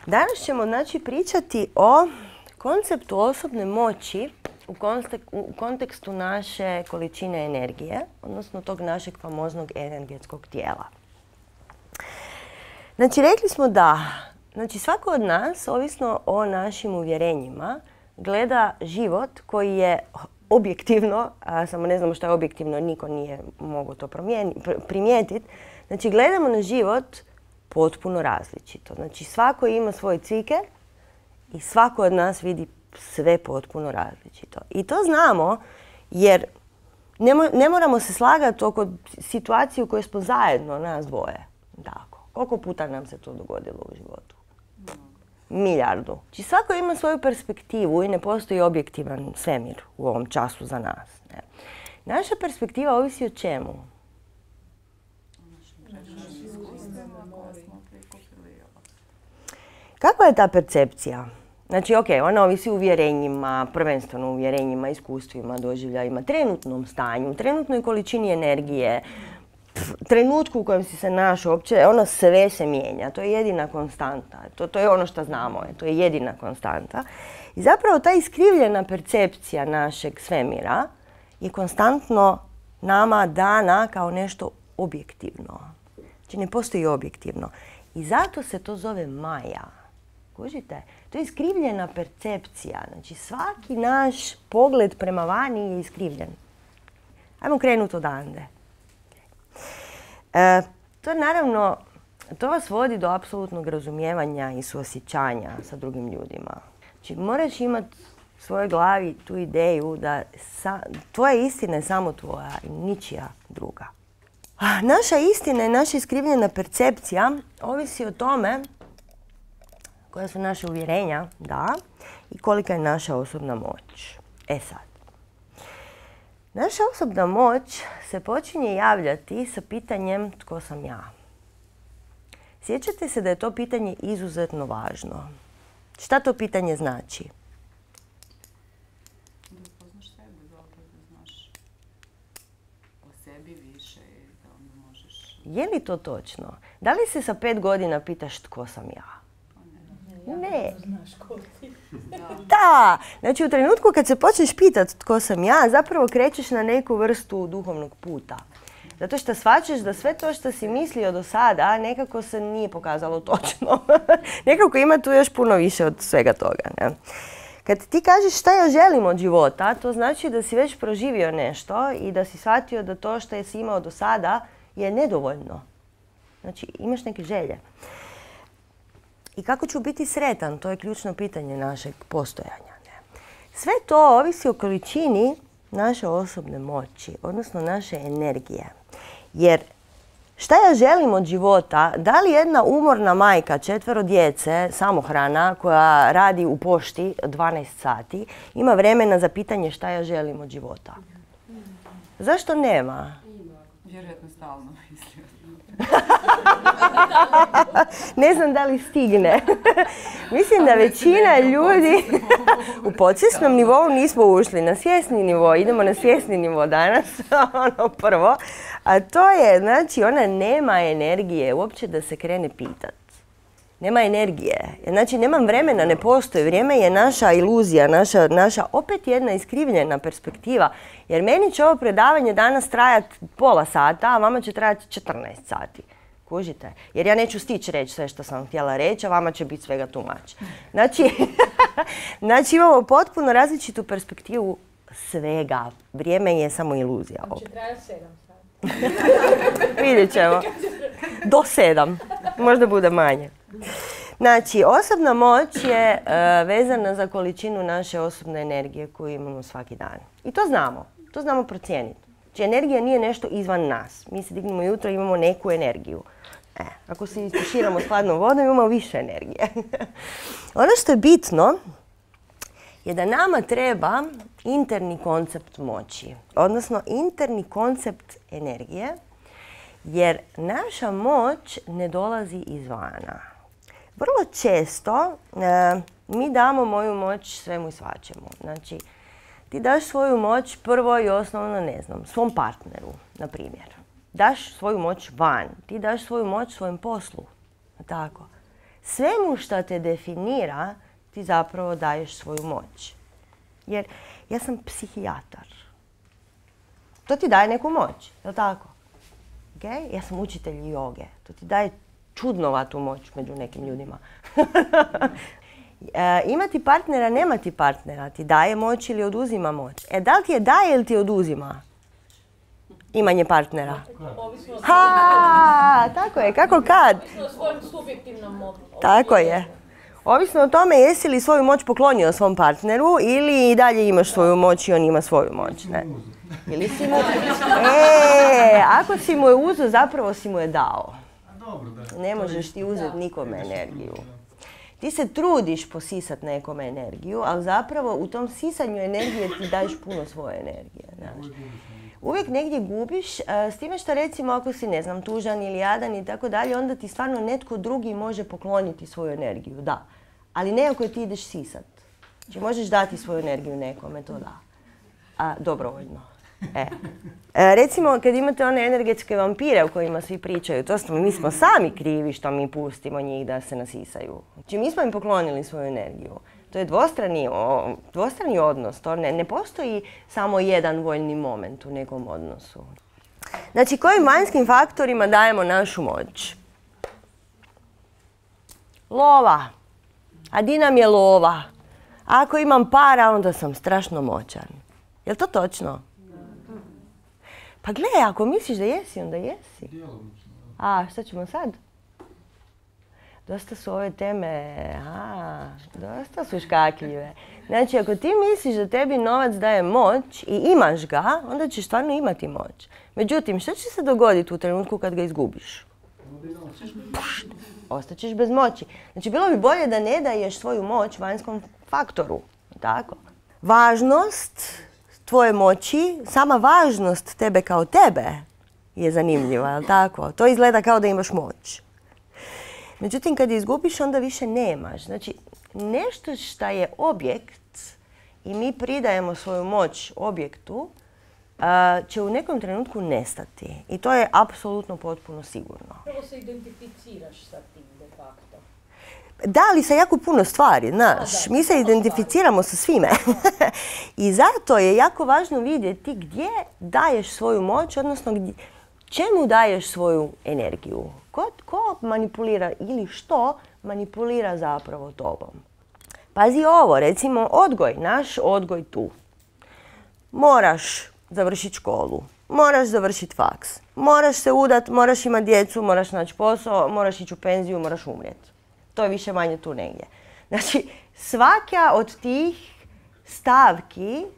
Danas ćemo znači pričati o konceptu osobne moći u kontekstu naše količine energije, odnosno tog našeg famoznog energetskog tijela. Znači, rekli smo da svako od nas, ovisno o našim uvjerenjima, gleda život koji je objektivno, a samo ne znamo što je objektivno, niko nije mogao to primijetiti. Znači, gledamo na život potpuno različito. Znači, svako ima svoj cviker i svako od nas vidi sve potpuno različito. I to znamo jer ne moramo se slagati oko situacije u kojoj smo zajedno, nas dvoje. Tako. Koliko puta nam se to dogodilo u životu? Milijardu. Znači, svako ima svoju perspektivu i ne postoji objektivan svemir u ovom času za nas. Ne? Naša perspektiva ovisi o čemu? Kakva je ta percepcija? Znači, ona ovisi o uvjerenjima, prvenstveno uvjerenjima, iskustvima, doživljajima, trenutnom stanju, trenutnoj količini energije, trenutku u kojem si se našao, uopće sve se mijenja. To je jedina konstanta. To je ono što znamo. To je jedina konstanta. I zapravo ta iskrivljena percepcija našeg svemira je konstantno nama dana kao nešto objektivno. Znači, ne postoji objektivno. I zato se to zove Maja. Kužite? To je iskrivljena percepcija. Znači, svaki naš pogled prema vani je iskrivljen. Ajmo krenuti odande. To naravno, to vas vodi do apsolutnog razumijevanja i suosjećanja sa drugim ljudima. Znači, moraš imati u svojoj glavi tu ideju da tvoja istina je samo tvoja i ničija druga. Naša istina i naša iskrivljena percepcija ovisi o tome koja su naše uvjerenja, da, i kolika je naša osobna moć. Sad. Naša osobna moć se počinje javljati sa pitanjem tko sam ja. Sjećate se da je to pitanje izuzetno važno. Šta to pitanje znači? Da upoznaš sebe dobro, da znaš o sebi više i da onda možeš... Je li to točno? Da li se sa 5 godina pitaš tko sam ja? Ne. Da, znači u trenutku kad se počneš pitati tko sam ja, zapravo krećeš na neku vrstu duhovnog puta. Zato što shvaćaš da sve to što si mislio do sada nekako se nije pokazalo točno. Nekako ima tu još puno više od svega toga. Ne? Kad ti kažeš šta ja želim od života, to znači da si već proživio nešto i da si shvatio da to što si imao do sada je nedovoljno. Znači imaš neke želje. I kako ću biti sretan? To je ključno pitanje našeg postojanja. Ne? Sve to ovisi o količini naše osobne moći, odnosno naše energije. Jer šta ja želim od života? Da li jedna umorna majka, 4 djece, samohrana, koja radi u pošti 12 sati, ima vremena za pitanje šta ja želim od života? Zašto nema? Vjerojatno stalno mislio. Ne znam da li stigne. Mislim da većina ljudi u podsvjesnom nivou nismo ušli. Na svjesni nivo, idemo na svjesni nivo danas, ono prvo. A to je, znači, ona nema energije uopće da se krene pitat. Nema energije. Znači, nemam vremena, ne postoji. Vrijeme je naša iluzija, naša opet jedna iskrivljena perspektiva. Jer meni će ovo predavanje danas trajati pola sata, a vama će trajati 14 sati. Kužite? Jer ja neću stići reći sve što sam htjela reći, a vama će biti svega too much. Znači imamo potpuno različitu perspektivu svega. Vrijeme je samo iluzija. Znači traja 7 sati. Vidjet ćemo. Do 7. Možda bude manje. Znači, osobna moć je vezana za količinu naše osobne energije koju imamo svaki dan. I to znamo. To znamo procijeniti. Znači, energija nije nešto izvan nas. Mi se dignemo jutro i imamo neku energiju. Ako se istuširamo s hladnom vodom, imamo više energije. Ono što je bitno je da nama treba interni koncept moći. Odnosno, interni koncept energije. Jer naša moć ne dolazi izvana. Vrlo često mi damo moju moć svemu i svačemu. Znači, ti daš svoju moć prvo i osnovno, ne znam, svom partneru, na primjer. Daš svoju moć van. Ti daš svoju moć svojem poslu. Tako. svemu što te definira ti zapravo daješ svoju moć. Jer ja sam psihijatar. To ti daje neku moć, je li tako? Okay? Ja sam učitelj joge. To ti daje čudnovatu moć među nekim ljudima. Imati partnera, nemati partnera. Ti daje moć ili oduzima moć. Da li ti je daje ili ti oduzima? Imanje partnera. Tako je, kako kad? Ovisno o svojim subjektivnom mogu. Tako je. Ovisno o tome jesi li svoju moć poklonio svom partneru ili i dalje imaš svoju moć i on ima svoju moć. Ne? Ili si mu... ako si mu je uzeo, zapravo si mu je dao. Ne možeš ti uzeti nikome energiju. Ti se trudiš posisat nekome energiju, ali zapravo u tom sisanju energije ti daješ puno svoje energije. Znaš. Uvijek negdje gubiš, s time što recimo ako si, ne znam, tužan ili jadan i tako dalje, onda ti stvarno netko drugi može pokloniti svoju energiju, da. Ali ne ako ti ideš sisat. Znači možeš dati svoju energiju nekome, to da. Dobrovoljno. Recimo kad imate one energetske vampire o kojima svi pričaju, mi smo sami krivi što mi pustimo njih da se nasisaju. Znači mi smo im poklonili svoju energiju. To je dvostrani odnos, to ne postoji samo jedan voljni moment u nekom odnosu. Znači kojim vanjskim faktorima dajemo našu moć? Lova. A di nam je lova? Ako imam para, onda sam strašno moćan. Je li to točno? Pa gle, ako misliš da jesi, onda jesi. Šta ćemo sad? Dosta su ove teme, dosta su škakljive. Znači, ako ti misliš da tebi novac daje moć i imaš ga, onda ćeš stvarno imati moć. Međutim, što će se dogoditi u trenutku kad ga izgubiš? Ostaćeš bez moći. Znači, bilo bi bolje da ne daješ svoju moć vanjskom faktoru. Tako. Važnost tvoje moći, sama važnost tebe kao tebe je zanimljiva, je li tako? To izgleda kao da imaš moć. Međutim, kad je izgubiš, onda više nemaš. Znači, nešto što je objekt i mi pridajemo svoju moć objektu, će u nekom trenutku nestati. I to je apsolutno potpuno sigurno. Prvo se identificiraš sa tim de facto. Da, ali sa jako puno stvari, znaš. Mi se identificiramo sa svime. I zato je jako važno vidjeti gdje daješ svoju moć, odnosno čemu daješ svoju energiju. Ko manipulira ili što manipulira zapravo tobom. Pazi ovo, recimo odgoj, naš odgoj tu. Moraš završiti školu, moraš završiti faks, moraš se udat, moraš imati djecu, moraš naći posao, moraš ići u penziju, moraš umrijeti. To je više manje tu negdje. Znači, svaka od tih stavki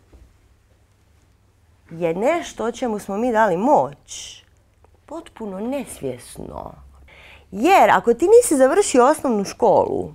je nešto čemu smo mi dali moć. Potpuno nesvjesno. Jer ako ti nisi završio osnovnu školu,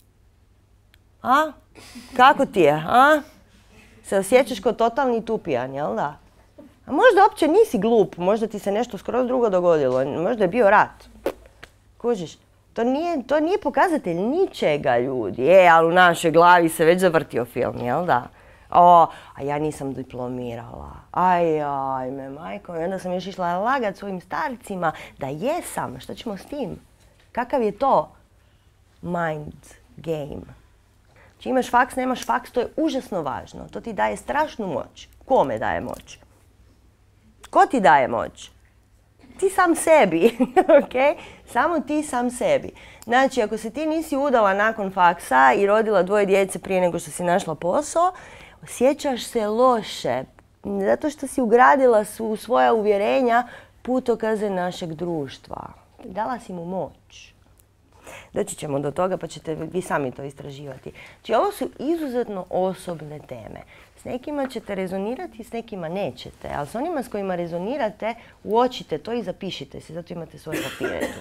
kako ti je, se osjećaš kao totalni tupijan, jel da? A možda uopće nisi glup, možda ti se nešto skroz drugo dogodilo, možda je bio rat. Kužiš? To nije pokazatelj ničega, ljudi. Ali u našoj glavi se već zavrtio film, jel da? A ja nisam diplomirala. Aj me majko. I onda sam još išla lagat svojim starcima da jesam. Šta ćemo s tim? Kakav je to mind game? Či imaš faks, nemaš faks, to je užasno važno. To ti daje strašnu moć. Kome daje moć? Ko ti daje moć? Ti sam sebi, ok? Samo ti sam sebi. Znači, ako se ti nisi udala nakon faksa i rodila 2 djece prije nego što si našla posao, osjećaš se loše. Zato što si ugradila u svoja uvjerenja putokaze našeg društva. Dala si mu moć. Doći ćemo do toga pa ćete vi sami to istraživati. Znači, ovo su izuzetno osobne teme. S nekima ćete rezonirati, s nekima nećete. Ali s onima s kojima rezonirate, uočite to i zapišite se. Zato imate svoje papire tu.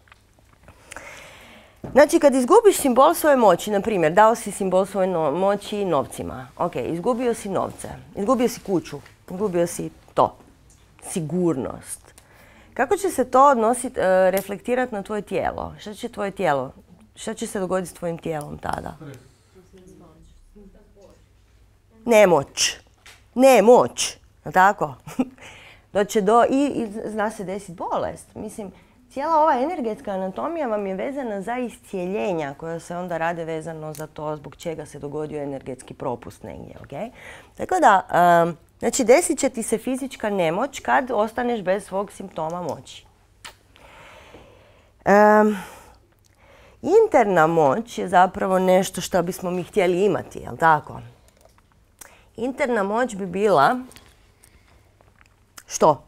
Znači, kad izgubiš simbol svoje moći, na primjer, dao si simbol svoje moći novcima. Ok, izgubio si novce, izgubio si kuću, izgubio si to. Sigurnost. Kako će se to reflektirati na tvoje tijelo? Šta će se dogoditi s tvojim tijelom tada? Nemoć. Nemoć. Tako? I zna se desiti bolest. Mislim, cijela ova energetska anatomija vam je vezana za iscijeljenja koja se onda rade vezano za to zbog čega se dogodio energetski propust negdje. Okay? Tako da, znači desit će ti se fizička nemoć kad ostaneš bez svog simptoma moći. Interna moć je zapravo nešto što bismo mi htjeli imati, jel tako? Interna moć bi bila što?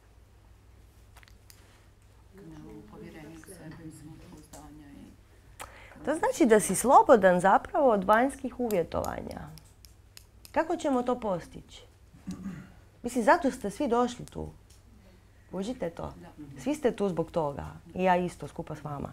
To znači da si slobodan zapravo od vanjskih uvjetovanja. Kako ćemo to postići? Mislim, zato ste svi došli tu. Užite to. Svi ste tu zbog toga. I ja isto, skupa s vama.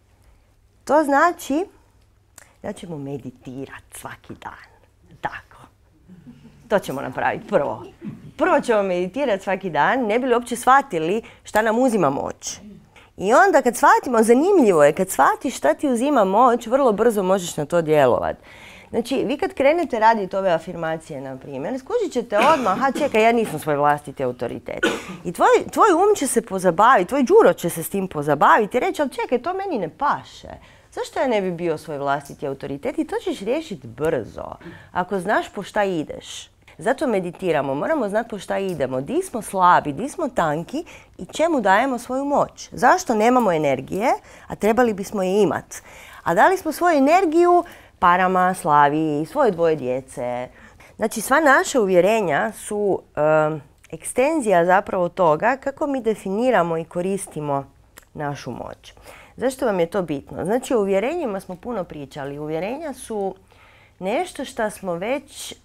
To znači da ćemo meditirati svaki dan. Tako. To ćemo napraviti prvo. Prvo ćemo meditirati svaki dan, ne bi li uopće shvatili šta nam uzima moć. I onda kad shvatimo, zanimljivo je, kad shvatiš šta ti uzima moć, vrlo brzo možeš na to djelovati. Znači, vi kad krenete raditi ove afirmacije, na primjer, skužit ćete odmah, čekaj, ja nisam svoj vlastiti autoritet. I tvoj um će se pozabaviti, tvoj đuro će se s tim pozabaviti i reći, ali čekaj, to meni ne paše. Zašto ja ne bi bio svoj vlastiti autoritet? I to ćeš riješiti brzo, ako znaš po šta ideš. Zato meditiramo, moramo znati po šta idemo, di smo slabi, di smo tanki i čemu dajemo svoju moć. Zašto nemamo energije, a trebali bismo je imati? A dali smo svoju energiju parama, slavi, svoje dvoje djece. Znači, sva naša uvjerenja su ekstenzija zapravo toga kako mi definiramo i koristimo našu moć. Zašto vam je to bitno? Znači, o uvjerenjima smo puno pričali. Uvjerenja su nešto što smo već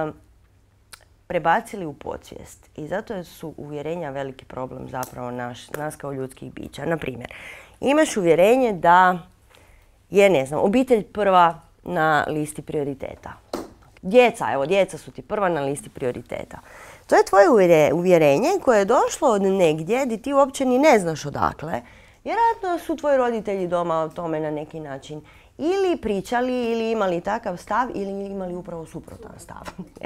prebacili u podsvijest. I zato su uvjerenja veliki problem zapravo nas kao ljudskih bića. Naprimjer, imaš uvjerenje da je, ne znam, obitelj prva na listi prioriteta. Djeca su ti prva na listi prioriteta. To je tvoje uvjerenje koje je došlo od negdje gdje ti uopće ni ne znaš odakle. Vjerojatno su tvoji roditelji doma o tome na neki način ili pričali ili imali takav stav ili imali upravo suprotan stav.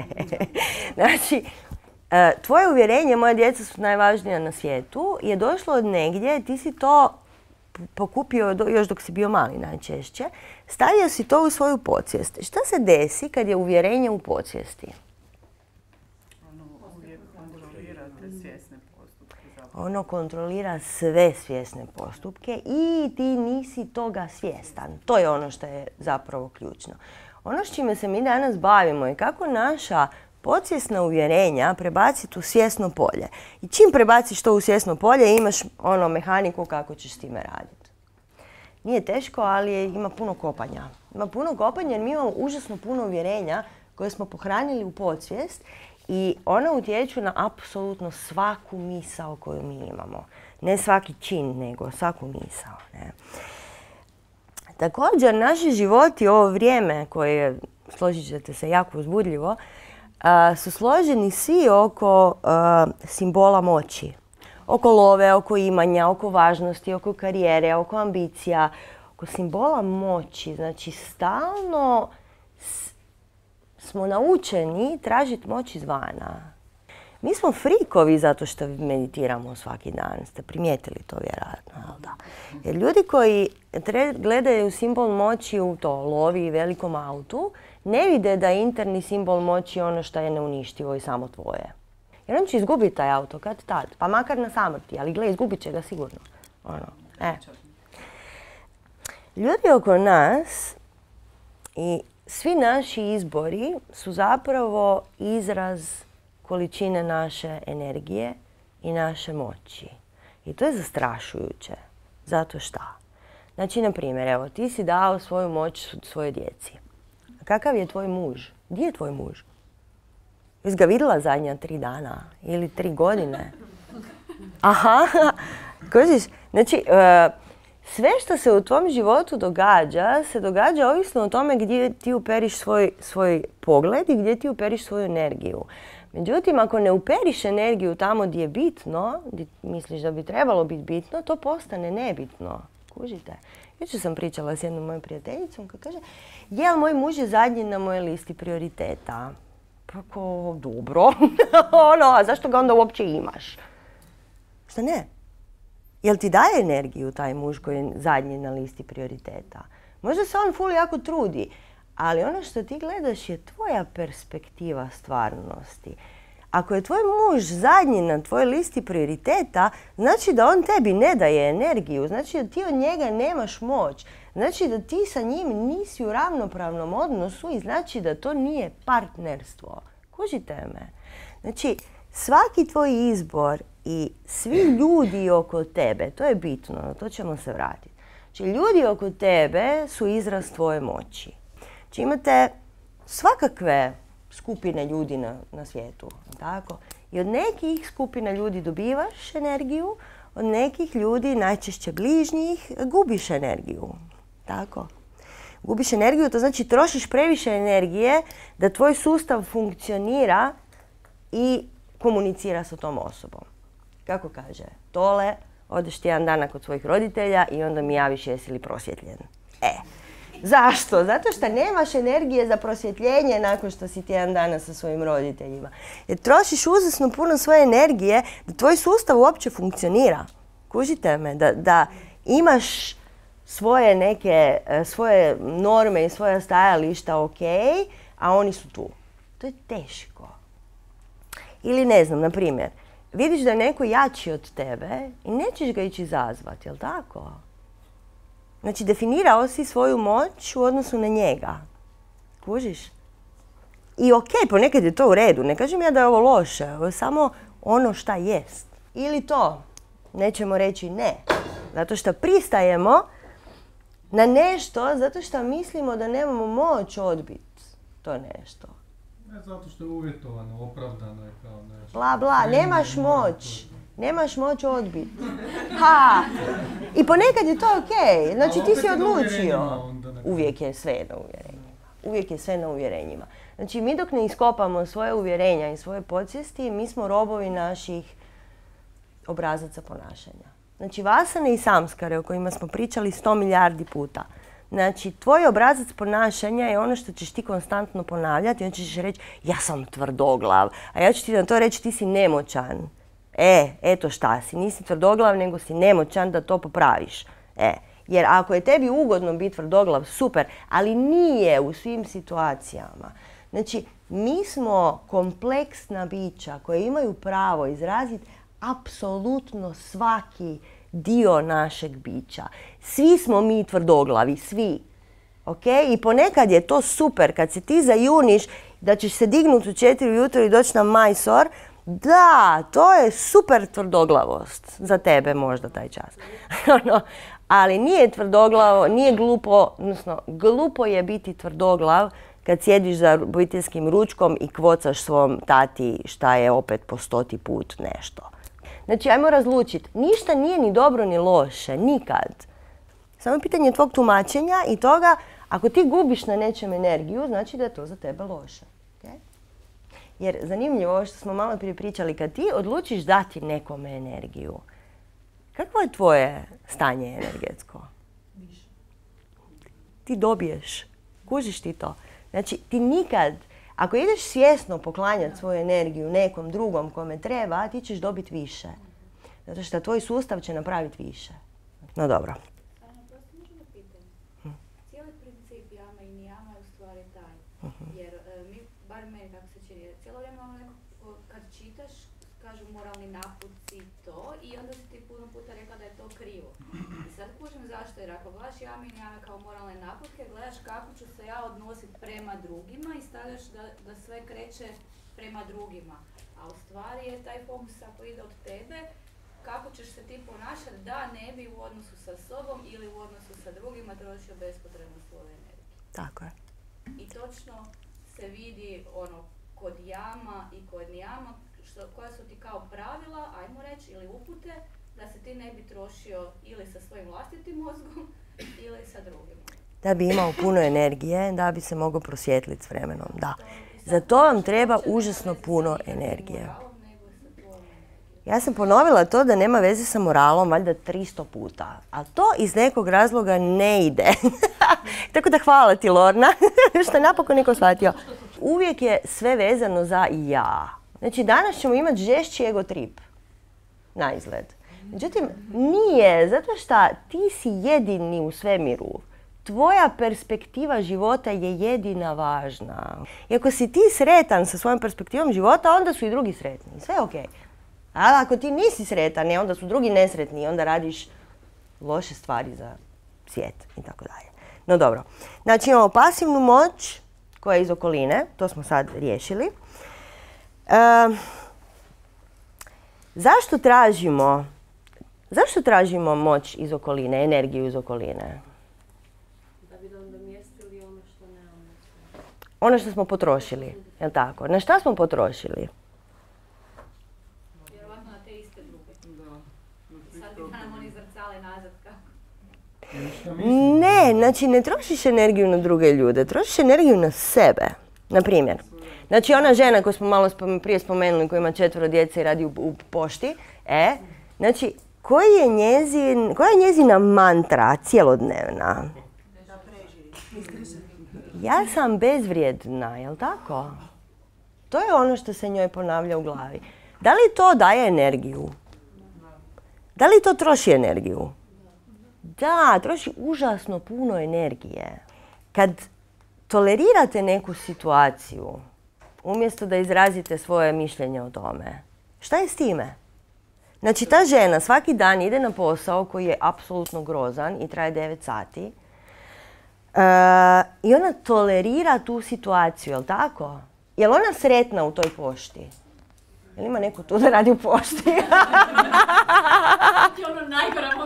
Znači, tvoje uvjerenje, moja djeca su najvažnija na svijetu, je došlo od negdje, ti si to pokupio još dok si bio mali najčešće, stavio si to u svoju podsvijest. Šta se desi kad je uvjerenje u podsvijesti? Ono kontrolira sve svjesne postupke i ti nisi toga svjestan. To je ono što je zapravo ključno. Ono s čime se mi danas bavimo je kako naša podsvjesna uvjerenja prebaciti u svjesno polje. I čim prebaciš to u svjesno polje imaš mehaniku kako ćeš s time raditi. Nije teško, ali ima puno kopanja. Ima puno kopanja jer mi imamo užasno puno uvjerenja koje smo pohranili u podsvijest i ona utječu na apsolutno svaku misao koju mi imamo. Ne svaki čin, nego svaku misao. Ne? Također, naši životi, ovo vrijeme koje je, složit ćete se, jako uzbudljivo, su složeni svi oko simbola moći. Oko love, oko imanja, oko važnosti, oko karijere, oko ambicija, oko simbola moći. Znači, stalno smo naučeni tražiti moć izvana. Mi smo frikovi zato što meditiramo svaki dan. Ste primijetili to vjerojatno, jel da? Jer ljudi koji gledaju simbol moći u to lovi i velikom autu, ne vide da je interni simbol moći ono što je neuništivo i samo tvoje. Jer on će izgubiti taj auto kad tad, pa makar na samrti, ali gle, izgubit će ga sigurno. Ljudi oko nas i svi naši izbori su zapravo izraz količine naše energije i naše moći. I to je zastrašujuće. Zato šta? Znači, na primjer, evo, ti si dao svoju moć svojoj djeci. A kakav je tvoj muž? Gdje je tvoj muž? Jesi ga vidjela zadnja 3 dana ili 3 godine? Aha, kožiš? Znači, sve što se u tvom životu događa, se događa ovisno o tome gdje ti uperiš svoj pogled i gdje ti uperiš svoju energiju. Međutim, ako ne uperiš energiju tamo gdje je bitno, gdje misliš da bi trebalo biti bitno, to postane nebitno. Kužite? Jučer sam pričala s jednom mojom prijateljicom koja kaže, jel, moj muž je zadnji na mojoj listi prioriteta. Kako, dobro. A zašto ga onda uopće imaš? Šta ne? Jel ti daje energiju taj muž koji je zadnji na listi prioriteta? Možda se on ful jako trudi, ali ono što ti gledaš je tvoja perspektiva stvarnosti. Ako je tvoj muž zadnji na tvojoj listi prioriteta, znači da on tebi ne daje energiju, znači da ti od njega nemaš moć, znači da ti sa njim nisi u ravnopravnom odnosu i znači da to nije partnerstvo. Kužite me? Znači, svaki tvoj izbor i svi ljudi oko tebe, to je bitno, na to ćemo se vratiti. Znači, ljudi oko tebe su izraz tvoje moći. Znači, imate svakakve skupine ljudi na svijetu, tako? I od nekih skupina ljudi dobivaš energiju, od nekih ljudi, najčešće bližnjih, gubiš energiju, tako? Gubiš energiju, to znači trošiš previše energije da tvoj sustav funkcionira i komunicira sa tom osobom. Kako kaže Tole, odeš tjedan dana kod svojih roditelja i onda mi javiš jesi li prosvjetljen. Zašto? Zato što nemaš energije za prosvjetljenje nakon što si tjedan dana sa svojim roditeljima. Jer trošiš užasno puno svoje energije da tvoj sustav uopće funkcionira. Kužite me? Da imaš svoje norme i svoja stajališta ok, a oni su tu. To je teško. Ili ne znam, na primjer, vidiš da je neko jači od tebe i nećeš ga ići izazvati, jel tako? Znači, definirao si svoju moć u odnosu na njega. Kužiš? I ok, ponekad je to u redu. Ne kažem ja da je ovo loše. Ovo je samo ono šta jest. Ili to. Nećemo reći ne. Zato što pristajemo na nešto, zato što mislimo da nemamo moć odbiti to nešto. Ne zato što je uvjetovano, opravdano je kao nešto. Bla, bla, nemaš moć. Nemaš moć odbiti. Ha! I ponekad je to okej. Znači ti si odlučio. Uvijek je sve na uvjerenjima. Uvijek je sve na uvjerenjima. Znači mi dok ne iskopamo svoje uvjerenja i svoje podsvijesti, mi smo robovi naših obrazaca ponašanja. Znači vasane i samskare o kojima smo pričali 100 milijardi puta. Znači tvoj obrazac ponašanja je ono što ćeš ti konstantno ponavljati i onda ćeš reći ja sam tvrdoglav, a ja ću ti na to reći ti si nemoćan. Eto šta si, nisi tvrdoglav nego si nemoćan da to popraviš. Jer ako je tebi ugodno biti tvrdoglav, super, ali nije u svim situacijama. Znači, mi smo kompleksna bića koje imaju pravo izraziti apsolutno svaki dio našeg bića. Svi smo mi tvrdoglavi, svi. I ponekad je to super kad se ti zajuniš da ćeš se dignuti u 4 ujutro i doći na majsor. Da, to je super tvrdoglavost za tebe možda taj čas. Ali nije tvrdoglavo, nije glupo, odnosno glupo je biti tvrdoglav kad sjediš za obiteljskim ručkom i kvocaš svom tati šta je opet po 100. put nešto. Znači, ajmo razlučiti. Ništa nije ni dobro ni loše, nikad. Samo je pitanje tvog tumačenja i toga, ako ti gubiš na nečem energiju, znači da je to za tebe loše. Jer zanimljivo, ovo što smo malo prije pričali, kad ti odlučiš dati nekome energiju, kakvo je tvoje stanje energetsko? Ti dobiješ. Kužiš ti to? Znači, ti nikad, ako ideš svjesno poklanjati svoju energiju nekom drugom kome treba, ti ćeš dobiti više. Zato što tvoj sustav će napraviti više. No dobro. Cijeli princip jama i nijama je u stvari taj. Jer mi, bar meni kako se čini, cijelo vrijeme ono neko kad čitaš, kažu moralni naputci to i onda si ti puno puta rekla da je to krivo. I sad kužim zašto, jer ako gledaš jama i nijama kao moralne naputke, gledaš kako ću se ja odnositi prema drugima i stavljaš da sve kreće prema drugima. A u stvari je taj fokus ako ide od tebe, kako ćeš se ti ponašati da ne bi u odnosu sa sobom ili u odnosu sa drugima trošio bespotrebno svoju energiju. Tako je. I točno se vidi kod jama i kod nijama koja su ti kao pravila, ajmo reći, ili upute da se ti ne bi trošio ili sa svojim vlastitim mozgom ili sa drugima. Da bi imao puno energije, da bi se mogao prosvjetliti s vremenom, da. Za to vam treba užasno puno energije. Ja sam ponovila to da nema veze sa moralom, valjda 300 puta. A to iz nekog razloga ne ide. Tako da hvala ti, Lorna, što je napokon neko shvatio. Uvijek je sve vezano za ja. Znači, danas ćemo imati žešći ego trip. Na izgled. Međutim, nije, zato što ti si jedini u svemiru. Tvoja perspektiva života je jedina važna. I ako si ti sretan sa svojom perspektivom života, onda su i drugi sretni. Sve je okej. A ako ti nisi sretan, onda su drugi nesretni i onda radiš loše stvari za svijet i tako dalje. No dobro. Znači imamo pasivnu moć koja je iz okoline, to smo sad riješili. Zašto tražimo moć iz okoline, energiju iz okoline? Da bi nadomjestili ono što nemamo. Ono što smo potrošili, je li tako? Na šta smo potrošili? Vjerovatno na te iste druge. Sad bi nam oni zrcale nazad kako. Ne, znači ne trošiš energiju na druge ljude, trošiš energiju na sebe. Na primjer, znači ona žena koju smo malo prije spomenuli, koja ima 4 djece i radi u pošti, znači koja je njezina mantra cjelodnevna? Ja sam bezvrijedna, jel tako? To je ono što se njoj ponavlja u glavi. Da li to daje energiju? Da li to troši energiju? Da, troši užasno puno energije. Kad tolerirate neku situaciju, umjesto da izrazite svoje mišljenje o tome, šta je s time? Znači, ta žena svaki dan ide na posao koji je apsolutno grozan i traje 9 sati i ona tolerira tu situaciju, jel tako? Je li ona sretna u toj pošti? Jel ima neko tu da radi u pošti? Ono najgora mogu.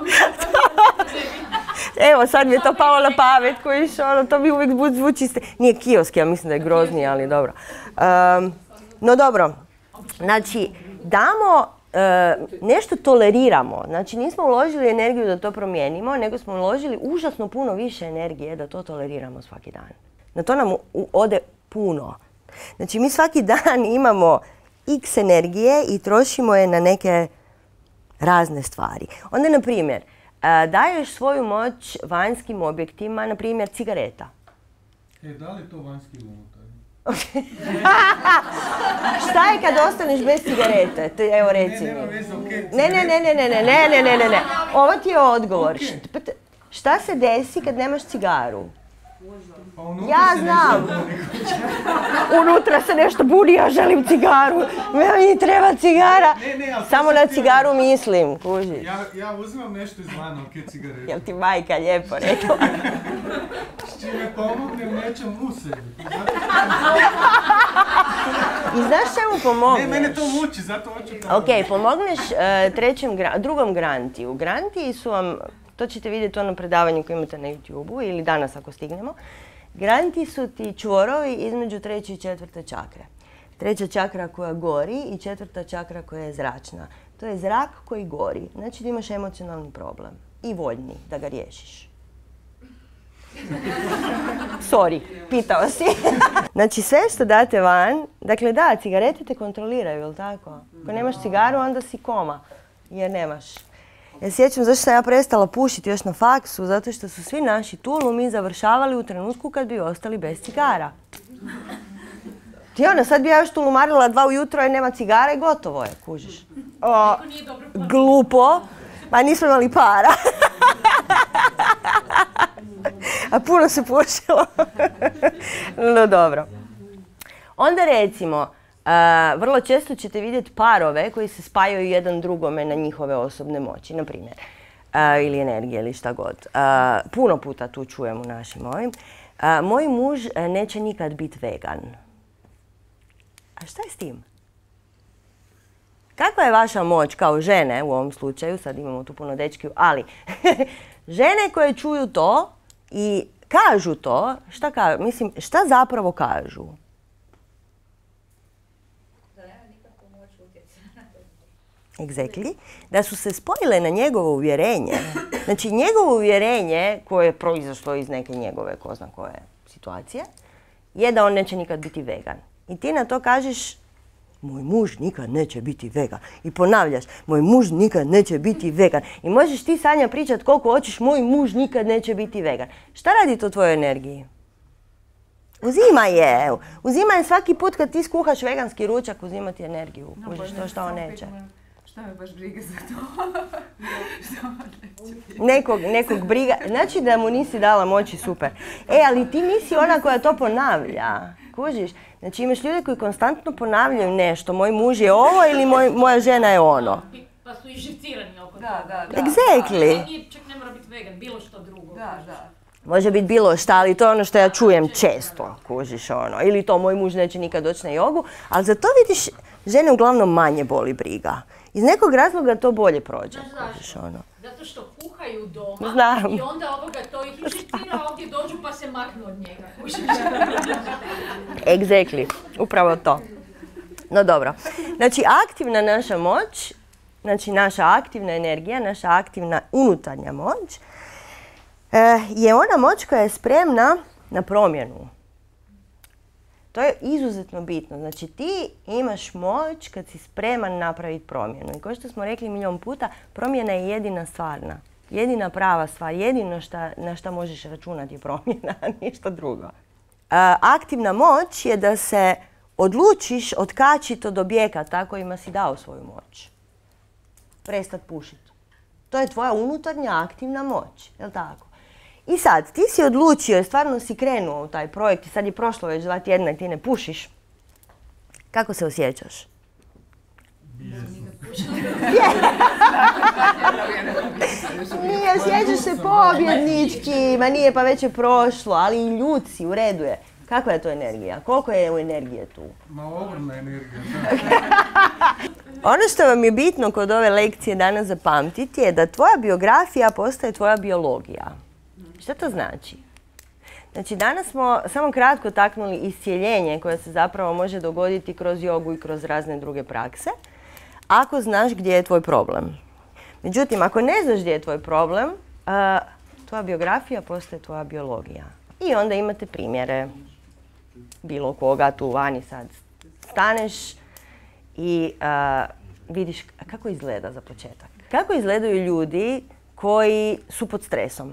Evo, sad mi je to palo na pamet, to mi uvijek zvuči. Nije kiosk, ja mislim da je grozni, ali dobro. No dobro, znači, nešto toleriramo. Znači, nismo uložili energiju da to promijenimo, nego smo uložili užasno puno više energije da to toleriramo svaki dan. Na to nam ode puno. Znači, mi svaki dan imamo x energije i trošimo je na neke razne stvari. Onda, na primjer, daješ svoju moć vanjskim objektima, na primjer cigareta. Da li je to vanjski ili unutarnji? Šta je kad ostaneš bez cigarete? Evo reci mi. Ne. Ovo ti je odgovor. Šta se desi kad nemaš cigaru? Ja znam. Unutra se nešto budi, ja želim cigaru. Meni treba cigara. Samo na cigaru mislim, kužiš. Ja uzimam nešto izvana, cigarete. Jel ti majka lijepo rekla? S čime pomognem nečem u sebi. I znaš čemu pomogneš? Ne, mene to muči, zato hoću to. Ok, pomogneš drugom grantiju. Grantiji su vam, to ćete vidjeti u onom predavanju koje imate na YouTube-u ili danas ako stignemo. Grantiji su ti čvorovi između 3. i 4. čakre. 3. čakra koja gori i 4. čakra koja je zračna. To je zrak koji gori. Znači da imaš emocionalni problem. I voljni da ga riješiš. Sorry, pitao si. Znači sve što date van, dakle da, cigarete te kontroliraju, jel tako? Ako nemaš cigaru, onda si koma, jer nemaš. Ja sjećam zašto sam ja prestala pušiti još na faksu, zato što su svi naši tulumi završavali u trenutku kad bi ostali bez cigara. Ti sad bi ja još tulumarila 2 ujutro jer nema cigara i gotovo je, kužiš. Glupo, ma nismo imali para. A puno se pušilo. No dobro. Onda recimo, vrlo često ćete vidjeti parove koji se spajaju jedan drugome na njihove osobne moći, na primjer. Ili energije ili šta god. Puno puta tu čujem u našim ovim. Moj muž neće nikad biti vegan. A šta je s tim? Kakva je vaša moć kao žene u ovom slučaju, sad imamo tu puno dečkiju, ali žene koje čuju to i kažu to, šta zapravo kažu? Da nema nikakvu moć utjecati na to. Exactly. Da su se spojile na njegovo uvjerenje. Znači njegovo uvjerenje koje je proizašlo iz neke njegove ko zna koje situacije je da on neće nikad biti vegan. I ti na to kažeš moj muž nikad neće biti vegan. I ponavljaš, moj muž nikad neće biti vegan. I možeš ti Sanja pričat koliko hoćeš, moj muž nikad neće biti vegan. Šta radi to tvojoj energiji? Uzima je. Uzima je svaki put kad ti skuhaš veganski ručak, uzima ti energiju. Kužiš to što on neće. Šta me baš briga za to? Nekog briga, znači da mu nisi dala moći, super. Ali ti nisi ona koja to ponavlja, kužiš? Znači imaš ljude koji konstantno ponavljaju nešto, moj muž je ovo ili moja žena je ono. Pa su i živcirani oko Da. Exactly. Čak ne mora biti vegan, bilo što drugo. Da. Može biti bilo šta, ali to je ono što ja čujem često, kužiš ono. Ili to, moj muž neće nikad doći na jogu, ali za to vidiš, žene uglavnom manje boli briga. Iz nekog razloga to bolje prođe, kužiš ono. Zato što kuhaju doma. Znam. I onda to ih živcira, ovdje dođu pa se maknu od njega. Exactly, upravo to. No dobro, znači aktivna naša moć, znači naša aktivna energija, naša aktivna unutarnja moć, je ona moć koja je spremna na promjenu. To je izuzetno bitno. Znači ti imaš moć kad si spreman napraviti promjenu. I kao što smo rekli milion puta, promjena je jedina stvarna. Jedina prava stvar, jedino na šta možeš računati je promjena, ništa drugo. Aktivna moć je da se odlučiš otkačiti od objekata kojima si dao svoju moć. Prestat pušiti. To je tvoja unutarnja aktivna moć, je li tako? I sad, ti si odlučio i stvarno si krenuo u taj projekt i sad je prošlo već 2 tjedna i ti ne pušiš. Kako se osjećaš? Nije, osjećaš se pobjednički, ma nije, pa već je prošlo, ali i ljud si, u redu je. Kakva je to energija? Koliko je u energije tu? Ma ogromna energija, Ono što vam je bitno kod ove lekcije danas zapamtiti je da tvoja biografija postaje tvoja biologija. Što to znači? Znači danas smo samo kratko taknuli iscijeljenje koje se zapravo može dogoditi kroz jogu i kroz razne druge prakse, ako znaš gdje je tvoj problem. Međutim, ako ne znaš gdje je tvoj problem, tvoja biografija postaje tvoja biologija. I onda imate primjere bilo koga tu vani sad. Staneš i vidiš kako izgleda za početak. Kako izgledaju ljudi koji su pod stresom?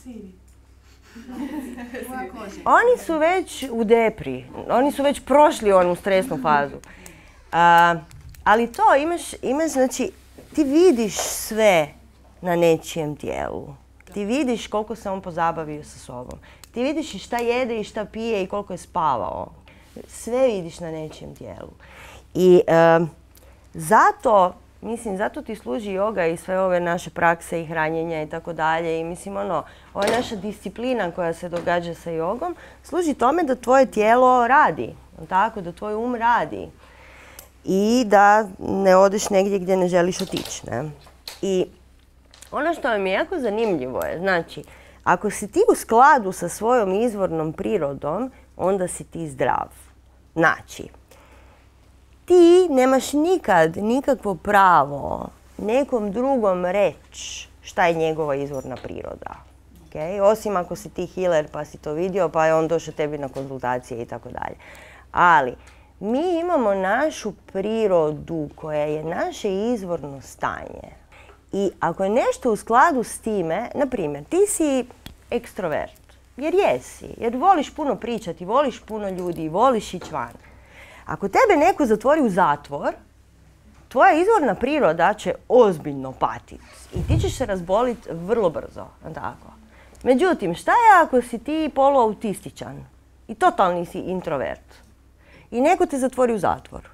Oni su već u depri, oni su već prošli onu stresnu fazu. Ali to imaš, znači, ti vidiš sve na nečijem tijelu. Ti vidiš koliko se on pozabavio sa sobom. Ti vidiš i šta jede i šta pije i koliko je spavao. Sve vidiš na nečijem tijelu. I zato ti služi joga i sve ove naše prakse i hranjenja i tako dalje. I mislim, ova naša disciplina koja se događa sa jogom služi tome da tvoje tijelo radi. Tako, da tvoj um radi. I da ne odeš negdje gdje ne želiš otići. I ono što vam je jako zanimljivo je, znači, ako si ti u skladu sa svojom izvornom prirodom, onda si ti zdrav. Znači, ti nemaš nikad nikakvo pravo nekom drugom reći šta je njegova izvorna priroda. Okay? Osim ako si ti healer pa si to vidio pa je on došao tebi na konzultacije i tako dalje. Ali mi imamo našu prirodu koja je naše izvorno stanje. I ako je nešto u skladu s time, na primjer, ti si ekstrovert, jer jesi, jer voliš puno pričati, voliš puno ljudi, voliš ići van. Ako tebe neko zatvori u zatvor, tvoja izvorna priroda će ozbiljno patiti i ti ćeš se razboliti vrlo brzo. Tako. Međutim, šta je ako si ti poluautističan i totalni si introvert i neko te zatvori u zatvor?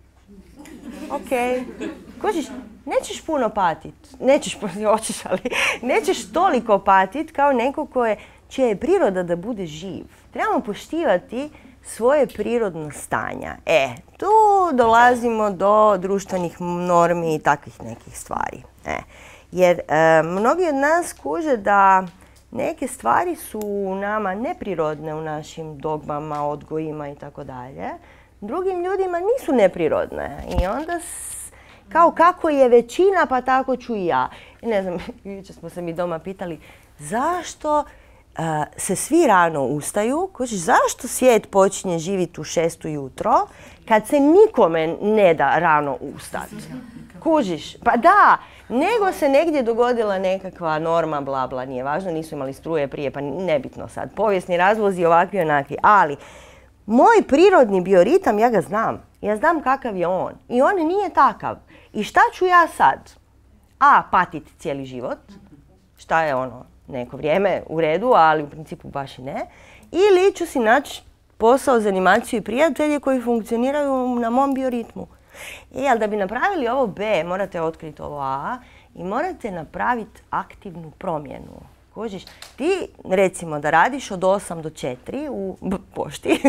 Ok. Kožiš, nećeš puno patiti, hoćeš, ali nećeš toliko patiti kao neko čija je priroda da bude živ. Trebamo poštivati svoje prirodno stanja. Tu dolazimo do društvenih normi i takvih nekih stvari. Jer mnogi od nas kuže da neke stvari su nama neprirodne u našim dogmama, odgojima i tako dalje. Drugim ljudima nisu neprirodne. I onda kao kako je većina, pa tako ću i ja. Ne znam, jučer smo se mi doma pitali zašto se svi rano ustaju, zašto svijet počinje živjeti u 6 ujutro kad se nikome ne da rano ustati. Kužiš? Pa da, nego se negdje dogodila nekakva norma, bla bla, nije važno, nisu imali struje prije, pa nebitno sad. Povijesni razlozi ovakvi i onakvi, ali moj prirodni bioritam, ja ga znam. Ja znam kakav je on. I on nije takav. I šta ću ja sad? A, patiti cijeli život. Šta je ono, neko vrijeme u redu, ali u principu baš i ne. Ili ću si naći posao za animaciju i prijatelje koji funkcioniraju na mom bioritmu. Ali da bi napravili ovo B, morate otkriti ovo A i morate napraviti aktivnu promjenu. Kužiš, ti recimo da radiš od 8 do 4 u pošti.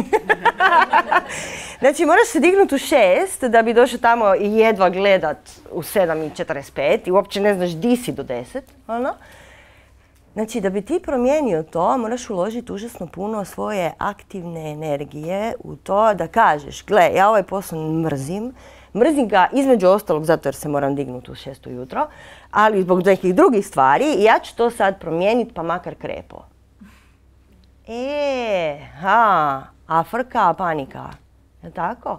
Znači moraš se dignuti u 6 da bi došao tamo i jedva gledat u 7:45 i uopće ne znaš di si do 10. Ono? Znači da bi ti promijenio to, moraš uložiti užasno puno svoje aktivne energije u to da kažeš, gle, ja ovaj posao mrzim. Mrzim ga između ostalog zato jer se moram dignuti u 6 ujutro, ali zbog nekih drugih stvari i ja ću to sad promijeniti pa makar krepo. A frka, panika. Je tako?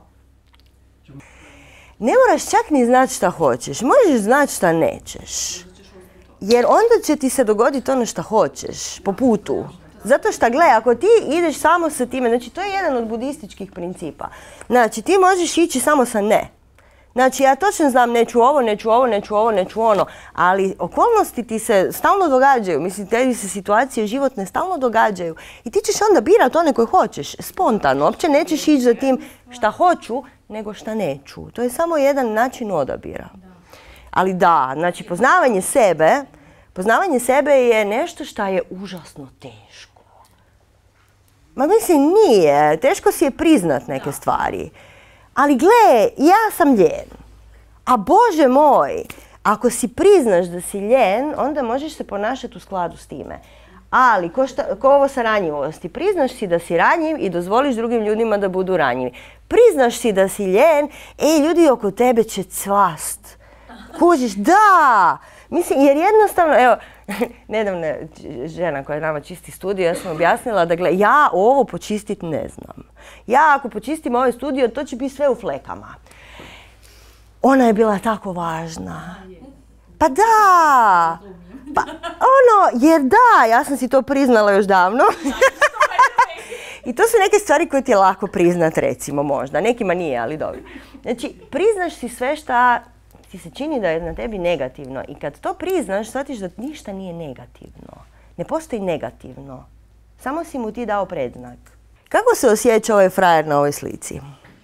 Ne moraš čak ni znati šta hoćeš, možeš znati šta nećeš. Jer onda će ti se dogoditi ono što hoćeš po putu. Zato što, gle, ako ti ideš samo sa time, znači to je jedan od budističkih principa. Znači ti možeš ići samo sa ne. Znači ja točno znam neću ovo, neću ovo, neću ovo, neću ono, ali okolnosti ti se stalno događaju, mislim tebi se situacije životne stalno događaju i ti ćeš onda birati one koje hoćeš, spontano, uopće nećeš ići za tim šta hoću, nego šta neću. To je samo jedan način odabira. Ali da, znači poznavanje sebe je nešto što je užasno teško. Ma mislim nije, teško si je priznat neke stvari. Ali gle, ja sam ljen. A Bože moj, ako si priznaš da si ljen, onda možeš se ponašati u skladu s time. Ali, ko ovo sa ranjivosti, priznaš si da si ranjiv i dozvoliš drugim ljudima da budu ranjivi. Priznaš si da si ljen, ljudi oko tebe će cvast. Kužiš, da! Mislim, jer jednostavno, evo, nedavno žena koja je nama čisti studio, ja sam objasnila da gle, ja ovo počistiti ne znam. Ja ako počistim ovaj studio, to će biti sve u flekama. Ona je bila tako važna. Pa da! Pa ono, jer da, ja sam si to priznala još davno. I to su neke stvari koje ti je lako priznat, recimo, možda. Nekima nije, ali dobro. Znači, priznaš si sve šta ti se čini da je na tebi negativno i kad to priznaš, shvatiš da ništa nije negativno. Ne postoji negativno. Samo si mu ti dao predznak. Kako se osjeća ovaj frajer na ovoj slici?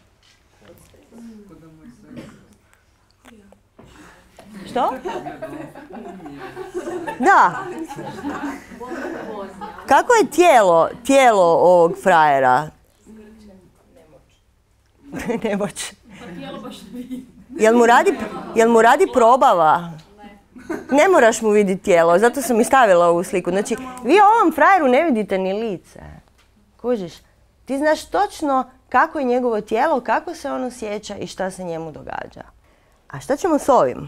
Što? Da. Kako je tijelo ovog frajera? Nemoć. Jel mu radi probava? Ne moraš mu vidjeti tijelo, zato sam i stavila ovu sliku. Znači, vi ovom frajeru ne vidite ni lice. Kužiš? Ti znaš točno kako je njegovo tijelo, kako se ono osjeća i šta se njemu događa. A šta ćemo s ovim?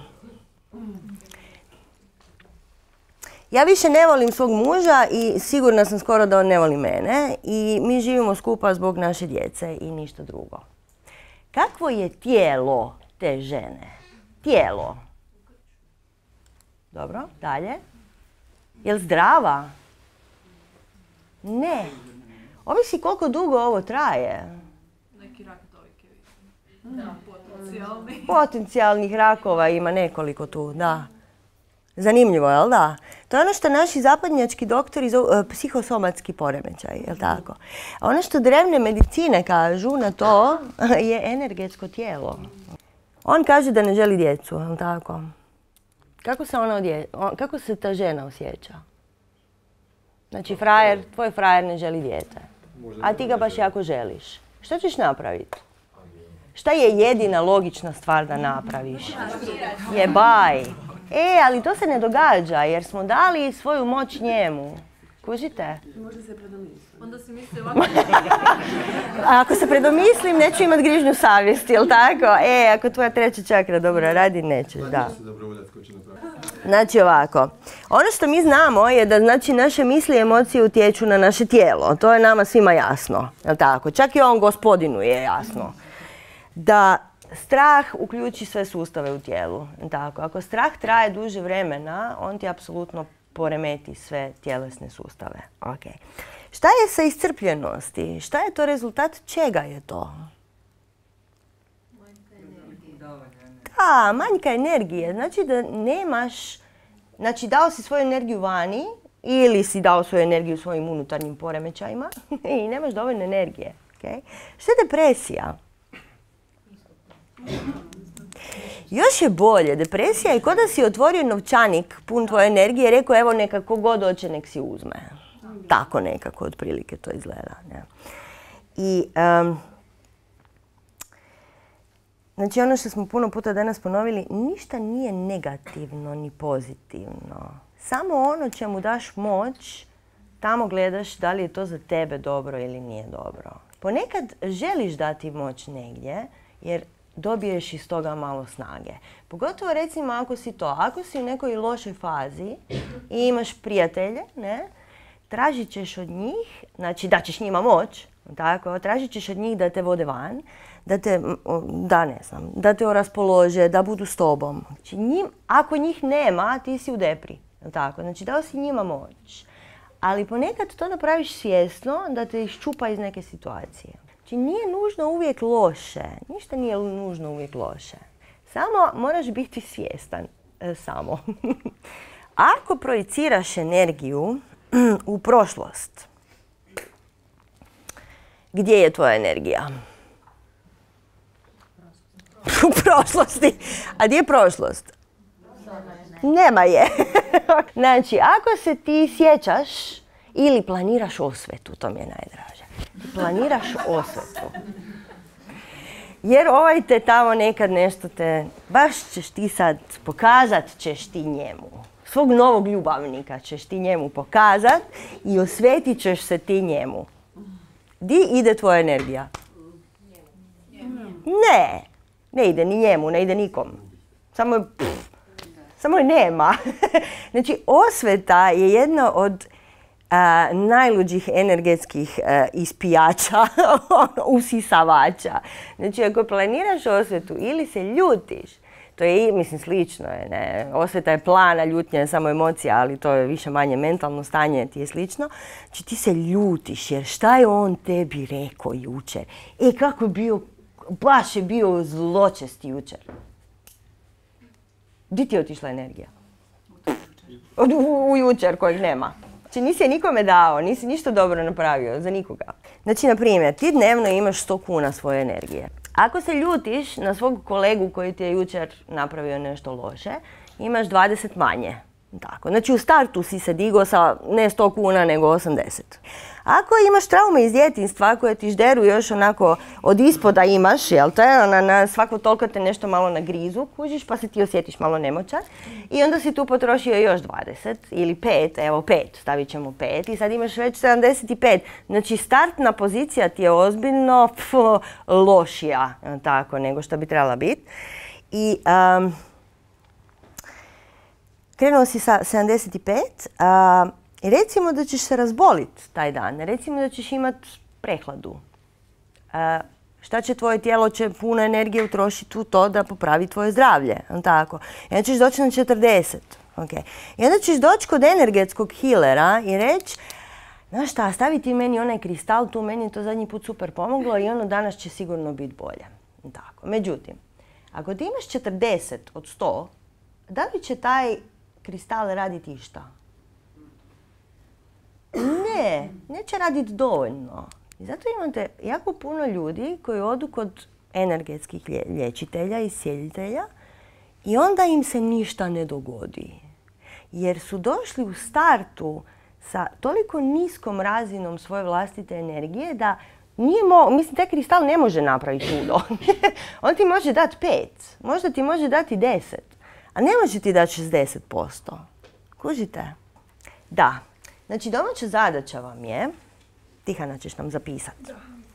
Ja više ne volim svog muža i sigurna sam skoro da on ne voli mene i mi živimo skupa zbog naše djece i ništa drugo. Kakvo je tijelo te žene? Tijelo. Dobro, dalje. Jel zdrava? Ne. Ovisi koliko dugo ovo traje. Neki rak dojke vidim. Da, potencijalni. Potencijalnih rakova ima nekoliko tu, da. Zanimljivo, jel da? To je ono što naši zapadnjački doktori zovu psihosomatski poremećaj, jel tako? Ono što drevne medicine kažu na to je energetsko tijelo. On kaže da ne želi djecu, jel tako? Kako se ta žena osjeća? Znači, tvoj frajer ne želi dijete, a ti ga baš jako želiš. Što ćeš napraviti? Šta je jedina logična stvar da napraviš? Jebaj. Ali to se ne događa jer smo dali svoju moć njemu. Kužite? Možda se predomislim. Onda si misli ovako. A ako se predomislim, neću imat grižnju savjesti, jel tako? Ako tvoja treća čakra dobro radi, nećeš, da. Znači ovako, ono što mi znamo je da znači naše misli i emocije utječu na naše tijelo. To je nama svima jasno, jel tako? Čak i ovom gospodinu je jasno. Da strah uključi sve sustave u tijelu, jel tako? Ako strah traje duže vremena, on ti apsolutno poremeti sve tjelesne sustave. Okay. Šta je sa iscrpljenosti? Šta je to rezultat? Čega je to? manjka energije. Znači da nemaš, znači dao si svoju energiju vani ili si dao svoju energiju svojim unutarnjim poremećajima i nemaš dovoljno energije. Okay? Što je depresija? Još je bolje. Depresija je kao da si otvorio novčanik pun tvoje energije i rekao evo neka kogod hoće nek si uzme. Tako nekako otprilike to izgleda. Ne? I znači ono što smo puno puta danas ponovili, ništa nije negativno ni pozitivno. Samo ono čemu daš moć, tamo gledaš da li je to za tebe dobro ili nije dobro. Ponekad želiš dati moć negdje jer dobiješ iz toga malo snage. Pogotovo recimo ako si u nekoj lošoj fazi i imaš prijatelje, ne, tražit ćeš od njih, znači daćeš njima moć, tako, tražit ćeš od njih da te vode van, da te raspolože, da budu s tobom. Znači, ako njih nema, ti si u depri. Tako, znači dao si njima moć. Ali ponekad to napraviš svjesno da te iščupa iz neke situacije. Znači nije nužno uvijek loše. Ništa nije nužno uvijek loše. Samo moraš biti svjestan. Samo. Ako projiciraš energiju u prošlost, gdje je tvoja energija? U prošlosti. A gdje je prošlost? Nema je. Znači, ako se ti sjećaš ili planiraš osvetu, to mi je najdraže. Planiraš osvetu. Jer te tamo nekad nešto baš ćeš ti sad, pokazat ćeš ti njemu. Svog novog ljubavnika ćeš ti njemu pokazat i osvetit ćeš se ti njemu. Di ide tvoja energija? Ne ide ni njemu, ne ide nikom. Samo je nema. Znači, osveta je jedna od najluđih energetskih ispijača, usisavača. Znači, ako planiraš osvetu ili se ljutiš, to je, mislim, slično je, ne? Osveta je plana, ljutnja je samo emocija, ali to je više manje mentalno stanje, ti je slično. Znači, ti se ljutiš, jer šta je on tebi rekao jučer? Kako je bio, baš je bio zločest jučer. Di ti je otišla energija? U jučer kojeg nema. Znači nisi je nikome dao, nisi ništa dobro napravio za nikoga. Znači, na primjer, ti dnevno imaš 100 kuna svoje energije. Ako se ljutiš na svog kolegu koji ti je jučer napravio nešto loše, imaš 20 manje. Tako. Znači u startu si se digao sa ne 100 kuna nego 80. Ako imaš traume iz djetinjstva koje ti žderu još onako od ispoda imaš, jel te, na svako toliko te nešto malo na grizu kužiš pa se ti osjetiš malo nemoćan i onda si tu potrošio još 20 ili 5, evo 5, stavit ćemo 5 i sad imaš već 75. Znači startna pozicija ti je ozbiljno lošija tako, nego što bi trebala biti. I krenuo si sa 75 i recimo da ćeš se razboliti taj dan. Recimo da ćeš imati prehladu. Šta će tvoje tijelo će puno energije utrošiti u to da popravi tvoje zdravlje. Tako. I onda ćeš doći na 40. Okay. I onda ćeš doći kod energetskog healera i reći znaš šta, stavi ti meni onaj kristal, tu meni je to zadnji put super pomoglo i ono danas će sigurno biti bolje. Tako. Međutim, ako ti imaš 40 od 100, da li će taj kristal raditi išta? Ne, neće raditi dovoljno. I zato imate jako puno ljudi koji odu kod energetskih liječitelja i sjelitelja i onda im se ništa ne dogodi. Jer su došli u startu sa toliko niskom razinom svoje vlastite energije da mislim, taj kristal ne može napraviti čudo. On ti može dati 5, možda ti može dati 10, a ne može ti dati 60%. Kužite? Da. Znači, domaća zadaća vam je, Tihana ćeš nam zapisati.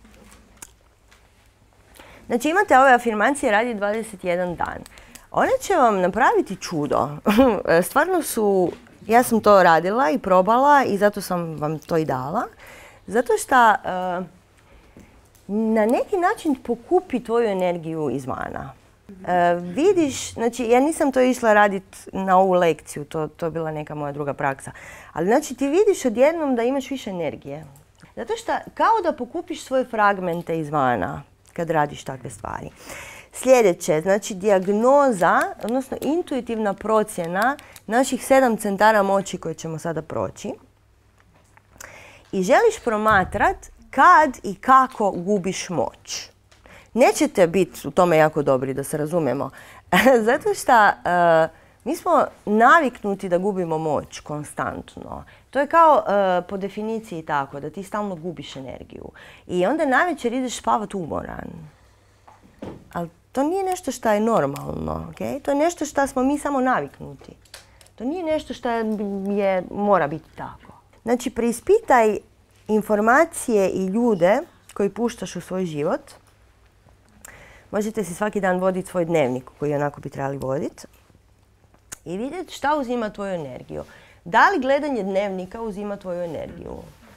Znači, imate ove afirmacije radi 21 dan. One će vam napraviti čudo. Stvarno su, ja sam to radila i probala i zato sam vam to i dala. Zato što na neki način pokupi tvoju energiju izvana. Vidiš, znači ja nisam to išla raditi na ovu lekciju, to je bila neka moja druga praksa. Ali znači ti vidiš odjednom da imaš više energije. Zato što kao da pokupiš svoje fragmente izvana kad radiš takve stvari. Sljedeće, znači dijagnoza, odnosno intuitivna procjena naših 7 centara moći koje ćemo sada proći. I želiš promatrat kad i kako gubiš moć. Nećete biti u tome jako dobri, da se razumemo. Zato što mi smo naviknuti da gubimo moć konstantno. To je kao po definiciji tako, da ti stalno gubiš energiju. I onda navečer ideš spavat umoran. Ali to nije nešto što je normalno. Okay? To je nešto što smo mi samo naviknuti. To nije nešto što mora biti tako. Znači, preispitaj informacije i ljude koji puštaš u svoj život. Možete si svaki dan voditi svoj dnevnik koji onako bi trebali voditi. I vidjeti šta uzima tvoju energiju. Da li gledanje dnevnika uzima tvoju energiju?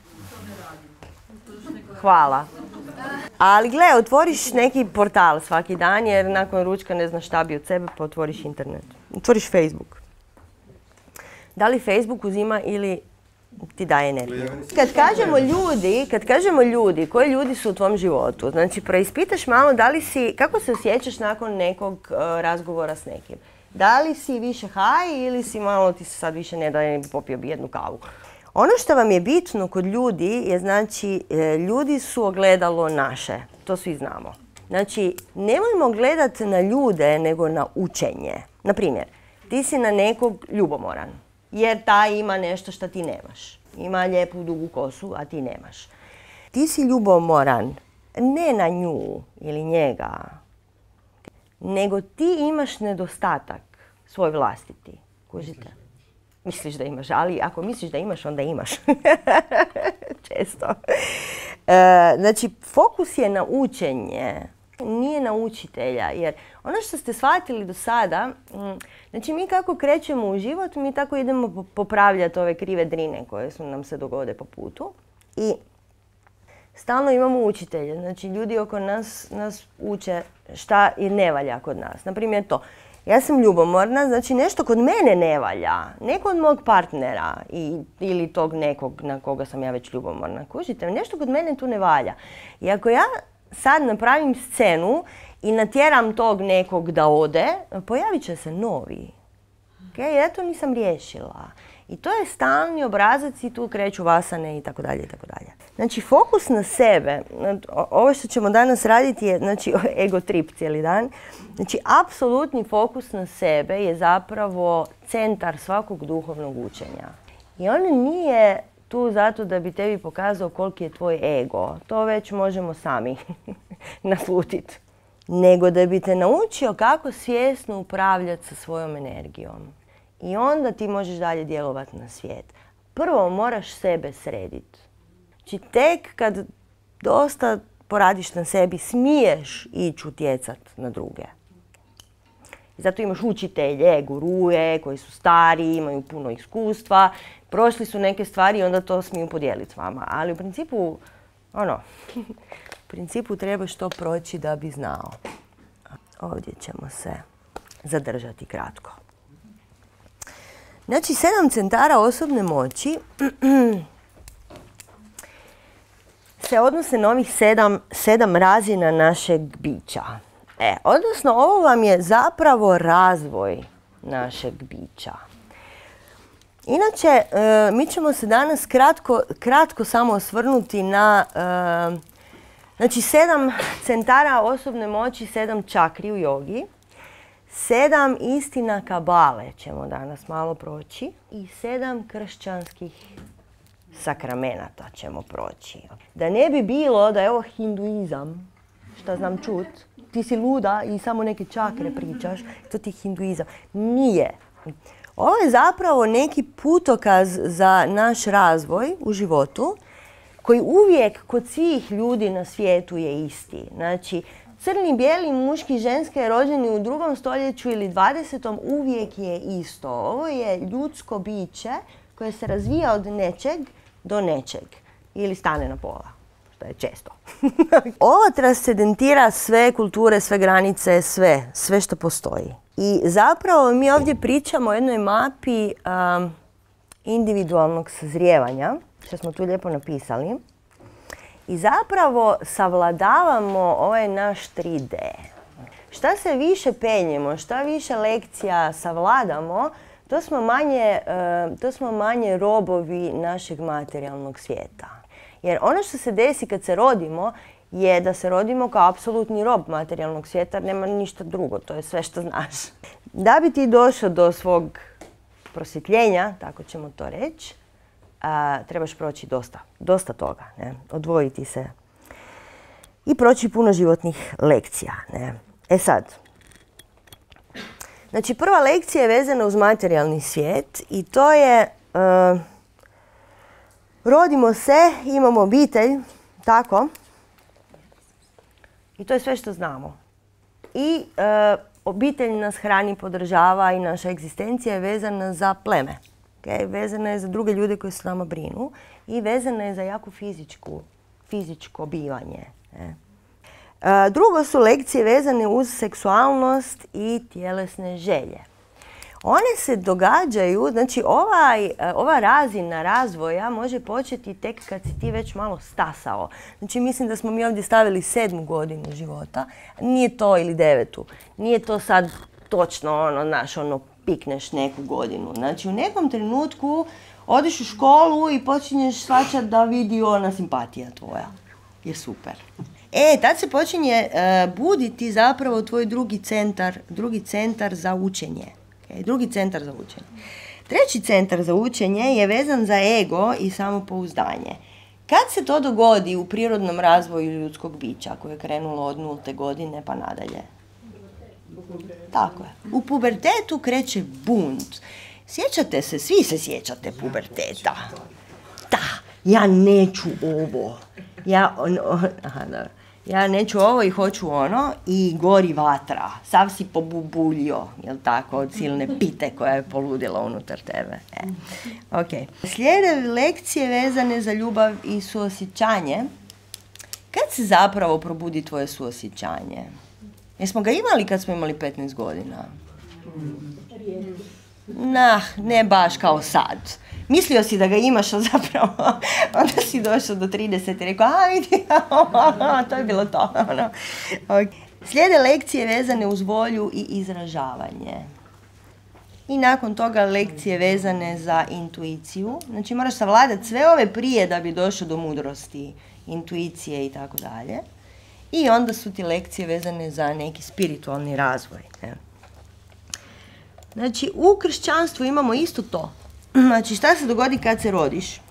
Hvala. Ali gle, otvoriš neki portal svaki dan jer nakon ručka ne znaš šta bi od sebe, pa otvoriš internet. Otvoriš Facebook. Da li Facebook uzima ili ti daje energiju? Kad kažemo ljudi, koji ljudi su u tvom životu, znači preispitaš malo da li si, kako se osjećaš nakon nekog razgovora s nekim. Da li si više high ili si malo ti se sad više ne da ne popio bi jednu kavu. Ono što vam je bitno kod ljudi je, znači, ljudi su ogledalo naše. To svi znamo. Znači, nemojmo gledati na ljude, nego na učenje. Naprimjer, ti si na nekog ljubomoran, jer taj ima nešto što ti nemaš. Ima lijepu dugu kosu, a ti nemaš. Ti si ljubomoran, ne na nju ili njega, nego ti imaš nedostatak svoj vlastiti. Kužite? Misliš da imaš, ali ako misliš da imaš, onda imaš. Često. Znači, fokus je na učenje, nije na učitelja. Jer ono što ste shvatili do sada, znači mi kako krećemo u život, mi tako idemo popravljati ove krive drine koje su nam se dogode po putu. I stalno imamo učitelje. Znači, ljudi oko nas uče šta ne valja kod nas. Naprimjer to. Ja sam ljubomorna, znači nešto kod mene ne valja. Ne kod mog partnera ili tog nekog na koga sam ja već ljubomorna. Kužite, nešto kod mene tu ne valja. I ako ja sad napravim scenu i natjeram tog nekog da ode, pojavit će se novi. Okay? Ja to nisam riješila. I to je stalni obrazac i tu kreću vasane i tako dalje i tako dalje. Znači, fokus na sebe, ovo što ćemo danas raditi je, znači, ego trip cijeli dan. Znači, apsolutni fokus na sebe je zapravo centar svakog duhovnog učenja. I on nije tu zato da bi tebi pokazao koliki je tvoj ego. To već možemo sami naslutiti. Nego da bi te naučio kako svjesno upravljati sa svojom energijom. I onda ti možeš dalje djelovati na svijet. Prvo moraš sebe srediti. Znači tek kad dosta poradiš na sebi, smiješ ići utjecati na druge. I zato imaš učitelje, guruje koji su stari, imaju puno iskustva, prošli su neke stvari i onda to smiju podijeliti s vama. Ali u principu trebaš to proći da bi znao. Ovdje ćemo se zadržati kratko. Znači, 7 centara osobne moći se odnose na ovih 7 razina našeg bića. Odnosno, ovo vam je zapravo razvoj našeg bića. Inače, mi ćemo se danas kratko samo osvrnuti na znači 7 centara osobne moći, 7 čakri u jogi. 7 istina kabale ćemo danas malo proći i 7 kršćanskih sakramenata ćemo proći. Da ne bi bilo da je ovo hinduizam, šta znam čut, ti si luda i samo neke čakre pričaš, to ti je hinduizam. Nije. Ovo je zapravo neki putokaz za naš razvoj u životu koji uvijek kod svih ljudi na svijetu je isti. Znači, crni, bijeli, muški, ženske, rođeni u 2. stoljeću ili 20. uvijek je isto. Ovo je ljudsko biće koje se razvija od nečeg do nečeg. Ili stane na pola, što je često. Ovo transcendentira sve kulture, sve granice, sve što postoji. I zapravo mi ovdje pričamo o jednoj mapi individualnog sazrijevanja, što smo tu lijepo napisali. I zapravo savladavamo ovaj naš 3D. šta se više penjemo, šta više lekcija savladamo, to smo manje robovi našeg materijalnog svijeta. Jer ono što se desi kad se rodimo je da se rodimo kao apsolutni rob materijalnog svijeta, jer nema ništa drugo, to je sve što znaš. Da bi ti došao do svog prosvjetljenja, tako ćemo to reći, trebaš proći dosta toga, ne? Odvojiti se i proći puno životnih lekcija. Ne? E sad, znači prva lekcija je vezana uz materijalni svijet i to je rodimo se, imamo obitelj, tako, i to je sve što znamo. I obitelj nas hrani, podržava i naša egzistencija je vezana za pleme. Okay? Vezana je za druge ljude koji se nama brinu i vezana je za jako fizičko bivanje. Ne? Drugo su lekcije vezane uz seksualnost i tjelesne želje. One se događaju, znači ova razina razvoja može početi tek kad si ti već malo stasao. Znači mislim da smo mi ovdje stavili 7. godinu života, nije to ili 9. Nije to sad točno pikneš neku godinu. Znači u nekom trenutku odeš u školu i počinješ shvaćati da vidi ona simpatija tvoja. Je super. Tad se počinje buditi zapravo tvoj drugi centar za učenje. Drugi centar za učenje. Treći centar za učenje je vezan za ego i samopouzdanje. Kad se to dogodi u prirodnom razvoju ljudskog bića, koje je krenulo od 0. godine pa nadalje? Tako je. U pubertetu kreće bunt. Sjećate se, svi se sjećate puberteta. Da, ja neću ovo. Ja neću ovo i hoću ono i gori vatra. Sav si pobubuljio, jel tako, od silne pite koja je poludila unutar tebe. Okay. Slijede lekcije vezane za ljubav i suosjećanje. Kad se zapravo probudi tvoje suosjećanje? Jesmo ga imali kad smo imali 15 godina? Ne baš kao sad. Mislio si da ga imaš, a zapravo onda si došao do 30 i rekao, vidi, to je bilo to. Okay. Slijede lekcije vezane uz volju i izražavanje. I nakon toga lekcije vezane za intuiciju. Znači moraš savladati sve ove prije da bi došao do mudrosti, intuicije i tako dalje. I onda su ti lekcije vezane za neki spiritualni razvoj. Znači u kršćanstvu imamo isto to. Znači, šta se dogodi kad se rodiš?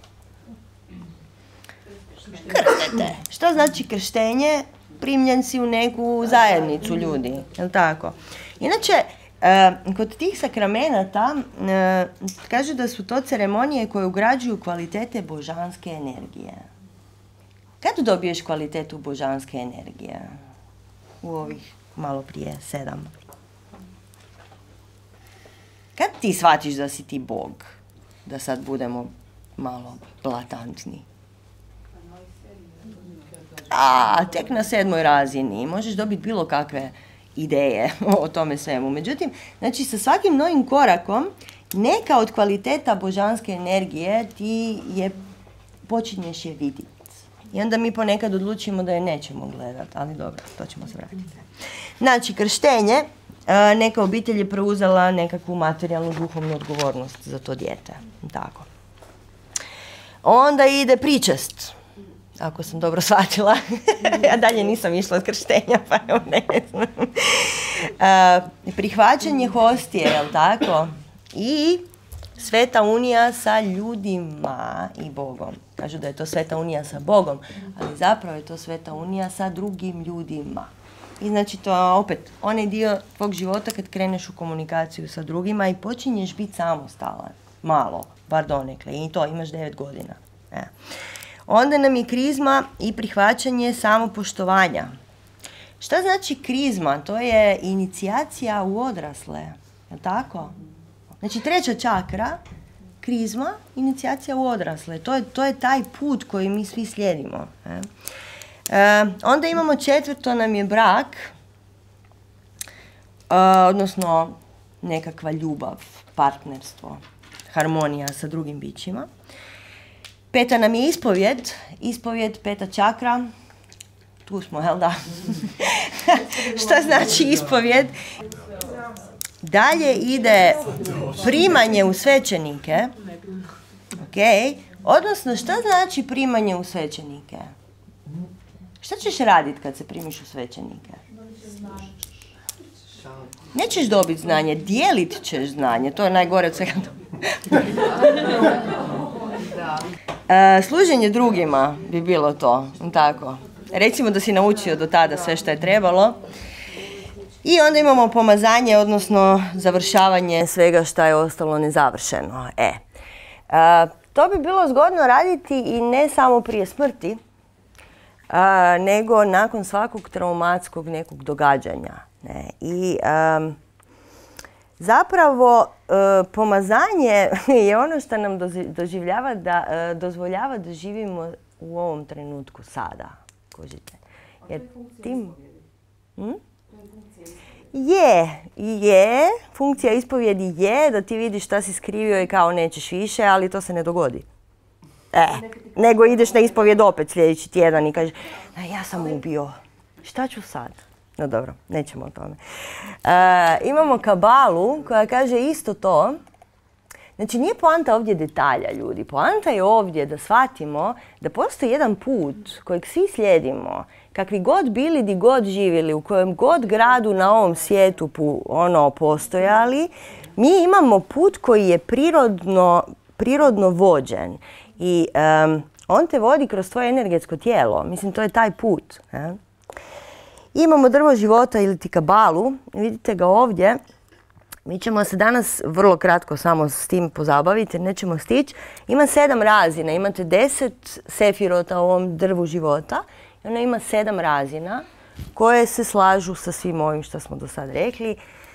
Krstete. Što znači krštenje? Primljen si u neku zajednicu ljudi. Jel' tako? Inače, kod tih sakramenata kažu da su to ceremonije koje ugrađuju kvalitete božanske energije. Kad dobiješ kvalitetu božanske energije? U ovih malo prije 7. Kad ti shvatiš da si ti Bog? Da sad budemo malo blatantni. Tek na 7. razini. Možeš dobiti bilo kakve ideje o tome svemu. Međutim, znači sa svakim novim korakom, neka od kvaliteta božanske energije ti počinješ je vidjeti. I onda mi ponekad odlučimo da je nećemo gledati, ali dobro, to ćemo se vratiti. Znači, krštenje, neka obitelj je preuzela nekakvu materijalnu, duhovnu odgovornost za to dijete. Tako. Onda ide pričest, ako sam dobro shvatila. Ja dalje nisam išla od krštenja, pa ne znam. Prihvaćanje hostije, jel' tako? I sveta unija sa ljudima i Bogom. Kažu da je to sveta unija sa Bogom, ali zapravo je to sveta unija sa drugim ljudima. I znači to je opet onaj dio tvog života kad kreneš u komunikaciju sa drugima i počinješ biti samostalan. Malo, bar donekle. I to imaš 9 godina. Onda nam je krizma i prihvaćanje samopoštovanja. Šta znači krizma? To je inicijacija u odrasle. Je li tako? Znači 3. čakra, krizma, inicijacija u odrasle. To je taj put koji mi svi slijedimo. Onda imamo 4. nam je brak, odnosno nekakva ljubav, partnerstvo, harmonija sa drugim bićima. 5. nam je ispovjed, 5. čakra, tu smo, jel da? šta znači ispovjed. Dalje ide primanje u svećenike. Ok, odnosno šta znači primanje u svećenike? Šta ćeš raditi kad se primiš u svećenike? Nećeš dobiti znanje, dijelit ćeš znanje, to je najgore od svega. Služenje drugima bi bilo to, tako. Recimo da si naučio do tada sve što je trebalo. I onda imamo pomazanje, odnosno završavanje svega što je ostalo nezavršeno. To bi bilo zgodno raditi i ne samo prije smrti, nego nakon svakog traumatskog nekog događanja. I zapravo pomazanje je ono što nam dozvoljava da živimo u ovom trenutku sada. Kužite? Jer tim... Funkcija ispovjedi je da ti vidiš šta si skrivio i kao nećeš više, ali to se ne dogodi. Nego ideš na ispovjed opet sljedeći tjedan i kažeš ja sam ubio, šta ću sad? No dobro, nećemo o tome. Imamo kabalu koja kaže isto to. Znači nije poanta ovdje detalja, ljudi. Poanta je ovdje da shvatimo da postoji jedan put kojeg svi slijedimo. Kakvi god bili, di god živjeli, u kojem god gradu na ovom svijetu postojali, mi imamo put koji je prirodno vođen. I on te vodi kroz tvoje energetsko tijelo. Mislim, to je taj put. Imamo drvo života ili ti kabalu. Vidite ga ovdje. Mi ćemo se danas vrlo kratko samo s tim pozabaviti jer nećemo stići. Ima 7 razina. Imate 10 sefirota u ovom drvu života. I ona ima 7 razina koje se slažu sa svim ovim što smo do sad rekli.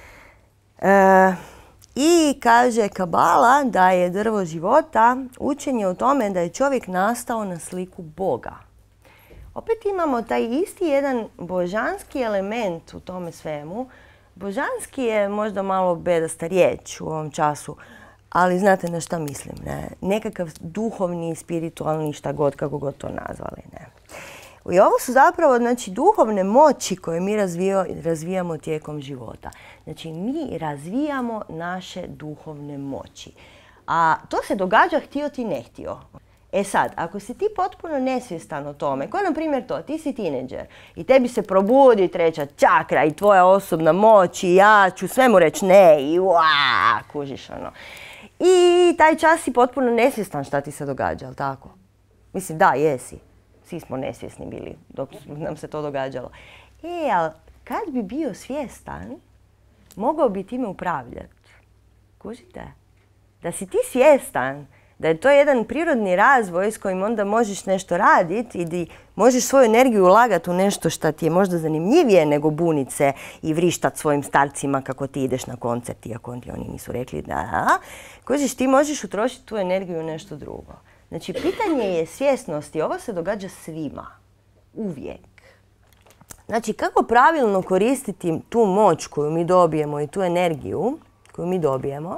I kaže kabala da je drvo života učenje o tome da je čovjek nastao na sliku Boga. Opet imamo taj isti jedan božanski element u tome svemu. Božanski je možda malo bedasta riječ u ovom času, ali znate na šta mislim, ne? Nekakav duhovni, spiritualni, šta god, kako god to nazvali, ne? I ovo su zapravo duhovne moći koje mi razvijamo tijekom života. Znači mi razvijamo naše duhovne moći. A to se događa htio ti ne htio. Sad, ako si ti potpuno nesvjestan o tome, ko na primjer to, ti si tineđer i tebi se probudi treća čakra i tvoja osobna moć i ja ću svemu reći ne i kužiš ono. I taj čas si potpuno nesvjestan šta ti se događa, ali tako? Mislim, da, jesi. Svi smo nesvjesni bili dok nam se to događalo. Ali kad bi bio svjestan, mogao bi time upravljati. Kužite? Da si ti svjestan da je to jedan prirodni razvoj s kojim onda možeš nešto raditi i da možeš svoju energiju ulagati u nešto što ti je možda zanimljivije nego bunit se i vrištat svojim starcima kako ti ideš na koncert, iako ti oni nisu rekli da. Kužiš, ti možeš utrošiti tu energiju u nešto drugo. Znači, pitanje je svjesnosti. Ovo se događa svima. Uvijek. Znači, kako pravilno koristiti tu moć koju mi dobijemo i tu energiju koju mi dobijemo.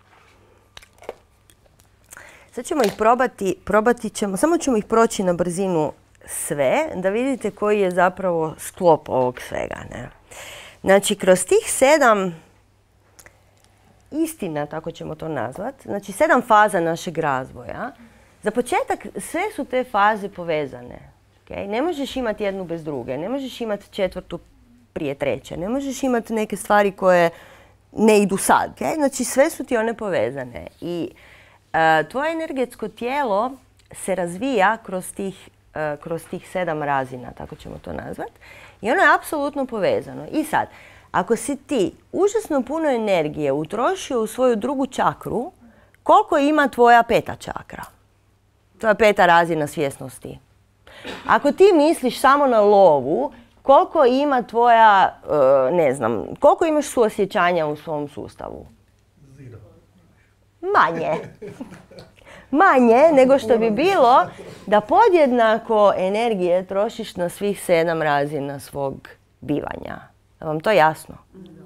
Sad ćemo ih samo ćemo ih proći na brzinu sve, da vidite koji je zapravo sklop ovog svega. Ne? Znači, kroz tih 7 istina, tako ćemo to nazvati, znači 7 faza našeg razvoja, za početak sve su te faze povezane. Okay? Ne možeš imati jednu bez druge, ne možeš imati četvrtu prije treće, ne možeš imati neke stvari koje ne idu sad. Okay? Znači sve su ti one povezane i tvoje energetsko tijelo se razvija kroz tih 7 razina, tako ćemo to nazvati. I ono je apsolutno povezano. I sad, ako si ti užasno puno energije utrošio u svoju drugu čakru, koliko ima tvoja 5. čakra? Tvoja 5. razina svjesnosti. Ako ti misliš samo na lovu, koliko ima tvoja, koliko imaš suosjećanja u svom sustavu? Manje nego što bi bilo da podjednako energije trošiš na svih 7 razina svog bivanja. Je vam to jasno?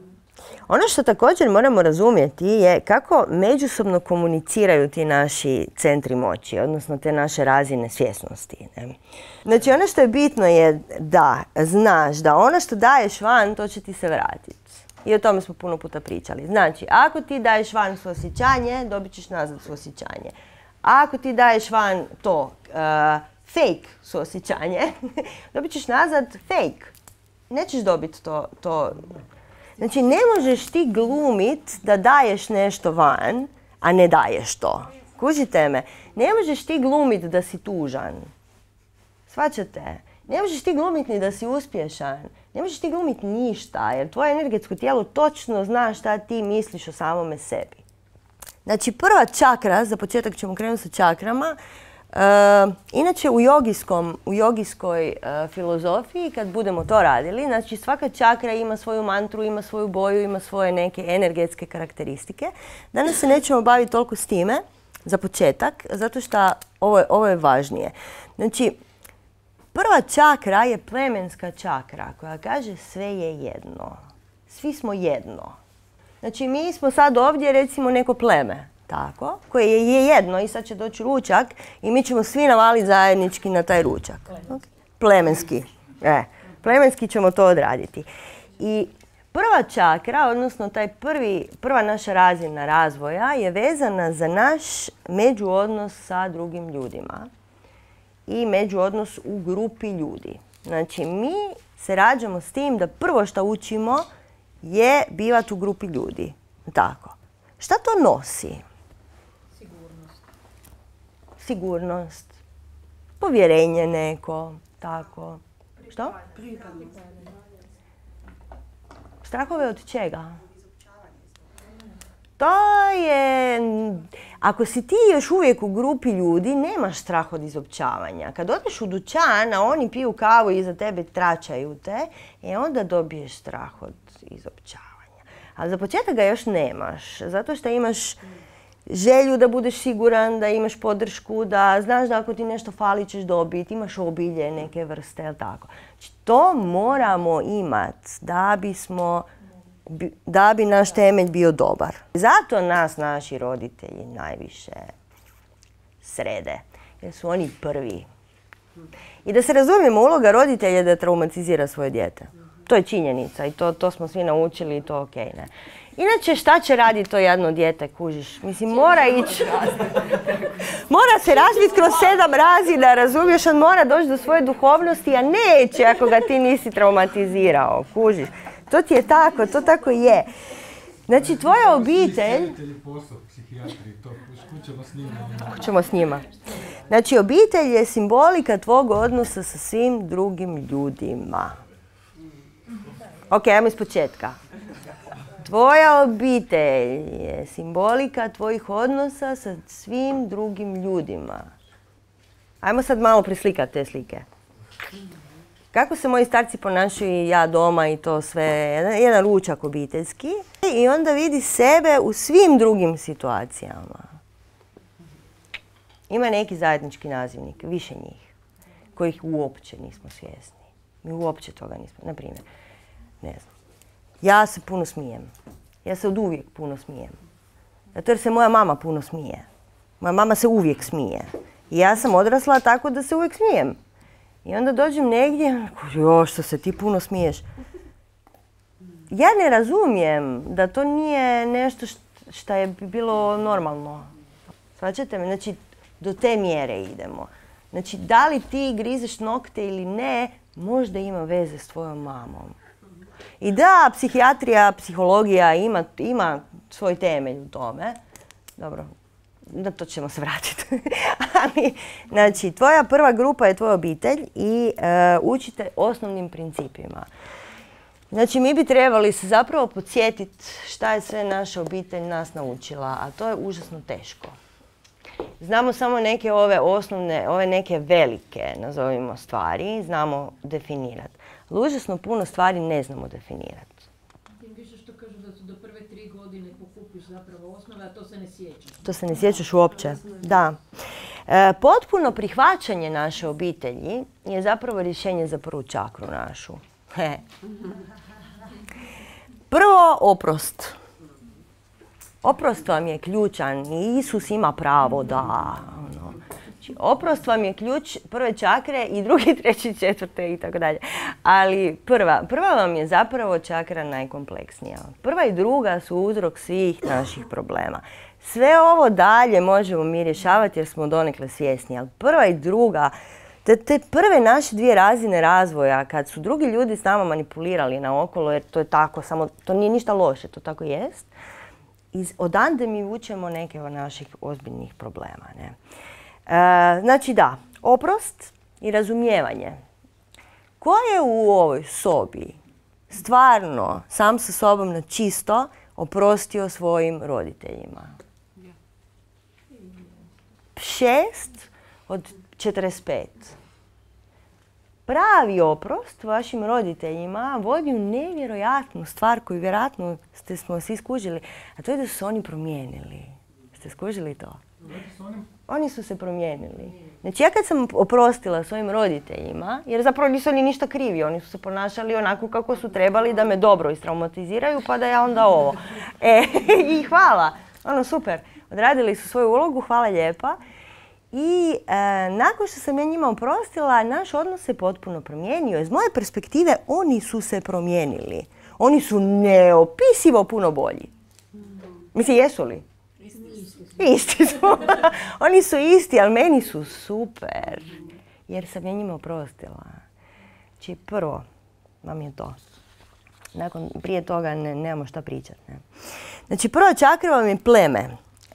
Ono što također moramo razumjeti je kako međusobno komuniciraju ti naši centri moći, odnosno te naše razine svjesnosti. Ne? Znači ono što je bitno je da znaš da ono što daješ van, to će ti se vratiti. I o tome smo puno puta pričali. Znači, ako ti daješ van suosjećanje, dobit ćeš nazad suosjećanje. Ako ti daješ van to fake suosjećanje, dobit ćeš nazad fake. Nećeš dobiti to. Znači, ne možeš ti glumit da daješ nešto van, a ne daješ to. Kužite me? Ne možeš ti glumit da si tužan. Shvaćate? Ne možeš ti glumit ni da si uspješan. Ne možeš ti glumit ništa, jer tvoje energetsko tijelo točno zna šta ti misliš o samome sebi. Znači, prva čakra, za početak ćemo krenuti sa čakrama. Inače, u jogijskoj filozofiji, kad budemo to radili, znači svaka čakra ima svoju mantru, ima svoju boju, ima svoje neke energetske karakteristike. Danas se nećemo baviti toliko s time, za početak, zato što ovo je važnije. Znači, prva čakra je plemenska čakra koja kaže sve je jedno. Svi smo jedno. Znači, mi smo sad ovdje recimo neko pleme. Tako, koje je jedno i sad će doći ručak i mi ćemo svi navaliti zajednički na taj ručak. Plemenski. Plemenski ćemo to odraditi. I prva čakra, odnosno prva naša razina razvoja je vezana za naš međuodnos sa drugim ljudima i međuodnos u grupi ljudi. Znači, mi se rađamo s tim da prvo što učimo je bivati u grupi ljudi. Tako. Šta to nosi? Sigurnost, povjerenje neko, tako. Što? Strahove od čega? To je... Ako si ti još uvijek u grupi ljudi, nemaš strah od izopćavanja. Kad odeš u dućan, a oni piju kavu i iza tebe tračaju te, onda dobiješ strah od izopćavanja. Ali za početak ga još nemaš, zato što imaš želju da budeš siguran, da imaš podršku, da znaš da ako ti nešto fali ćeš dobiti, imaš obilje neke vrste, jel tako? Znači, to moramo imati da bi naš temelj bio dobar. Zato nas naši roditelji najviše srede, jer su oni prvi. I da se razumijemo, uloga roditelja je da traumatizira svoje dijete. To je činjenica i to smo svi naučili i to ok, ne? Inače, šta će raditi to jedno dijete, kužiš? Mislim, mora ići... Mora se razviti kroz 7 razina, razumiješ? On mora doći do svoje duhovnosti, a neće ako ga ti nisi traumatizirao, kužiš? To ti je tako, to tako je. Znači, tvoja obitelj... Kućemo s njima. Znači, obitelj je simbolika tvog odnosa sa svim drugim ljudima. Ok, ajmo iz početka. Tvoja obitelj je simbolika tvojih odnosa sa svim drugim ljudima. Ajmo sad malo preslikati te slike. Kako se moji starci ponašaju, ja doma i to sve, jedan ručak obiteljski. I onda vidi sebe u svim drugim situacijama. Ima neki zajednički nazivnik, više njih, kojih uopće nismo svjesni. Mi uopće toga nismo, na primjer, ne znam. Ja se puno smijem. Ja se od uvijek puno smijem. Zato jer se moja mama puno smije. Moja mama se uvijek smije. I ja sam odrasla tako da se uvijek smijem. I onda dođem negdje, što se ti puno smiješ. Ja ne razumijem da to nije nešto što je bilo normalno. Shvaćate me? Znači, do te mjere idemo. Znači, da li ti grizeš nokte ili ne, možda ima veze s tvojom mamom. I da, psihijatrija, psihologija ima svoj temelj u tome. Dobro, na to ćemo se vratiti. Ali, znači, tvoja prva grupa je tvoja obitelj i učite osnovnim principima. Znači, mi bi trebali se zapravo podsjetiti šta je sve naša obitelj nas naučila, a to je užasno teško. Znamo samo neke ove osnovne, ove neke velike, nazovimo, stvari, znamo definirati. Ali užasno puno stvari ne znamo definirati. Tim više što kažu da do prve 3 godine pokupiš zapravo osnove, a to se ne sjećaš. To se ne sjećaš uopće, da. Potpuno prihvaćanje naše obitelji je zapravo rješenje za prvu čakru našu. Prvo, oprost. Oprost vam je ključan i Isus ima pravo da... Znači, oprost vam je ključ prve čakre i druge, treće, četvrte i tako dalje. Ali prva vam je zapravo čakra najkompleksnija. Prva i druga su uzrok svih naših problema. Sve ovo dalje možemo mi rješavati jer smo donekle svjesni, ali prva i druga, te prve naše dvije razine razvoja, kad su drugi ljudi s nama manipulirali naokolo, jer to je tako, samo to nije ništa loše, to tako jest, odande mi vučemo neke od naših ozbiljnih problema. Ne? Znači da, oprost i razumijevanje. Ko je u ovoj sobi stvarno sam sa sobom na čisto oprostio svojim roditeljima? 6 od 45. Pravi oprost vašim roditeljima vodi u nevjerojatnu stvar koju vjerojatno smo svi skužili, a to je da su se oni promijenili. Ste skužili to? Oni su se promijenili. Znači ja kad sam oprostila svojim roditeljima, jer zapravo nisu oni ništa krivi, oni su se ponašali onako kako su trebali da me dobro istraumatiziraju pa da ja onda ovo. I hvala, super. Odradili su svoju ulogu, hvala lijepa. I nakon što sam ja njima oprostila, naš odnos se potpuno promijenio. Iz moje perspektive oni su se promijenili. Oni su neopisivo puno bolji. Mislim, jesu li? Isti su. Oni su isti, ali meni su super. Jer sam ja njima oprostila. Znači, prvo vam je to. Prije toga nemamo šta pričati. Ne? Znači, prva čakra vam je pleme.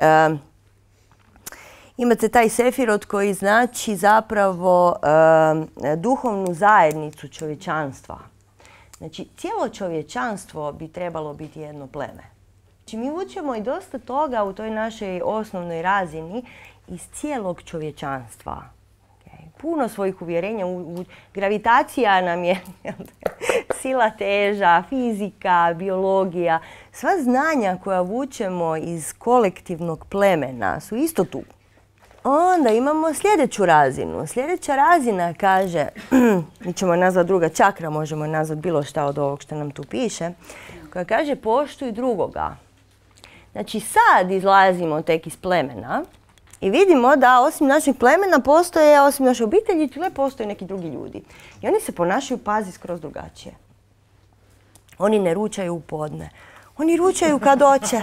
Imate taj sefirot koji znači zapravo duhovnu zajednicu čovječanstva. Znači, cijelo čovječanstvo bi trebalo biti jedno pleme. Znači, mi učimo i dosta toga u toj našoj osnovnoj razini iz cijelog čovječanstva. Puno svojih uvjerenja. Gravitacija nam je sila teža, fizika, biologija. Sva znanja koja vučemo iz kolektivnog plemena su isto tu. Onda imamo sljedeću razinu. Sljedeća razina kaže, mi ćemo nazvati druga čakra, možemo nazvati bilo šta od ovog što nam tu piše, koja kaže poštuj drugoga. Znači sad izlazimo tek iz plemena i vidimo da osim našeg plemena postoje, osim naše obitelji, postoje neki drugi ljudi. I oni se ponašaju, pazi, skroz drugačije. Oni ne ručaju u podne. Oni ručaju kad hoće.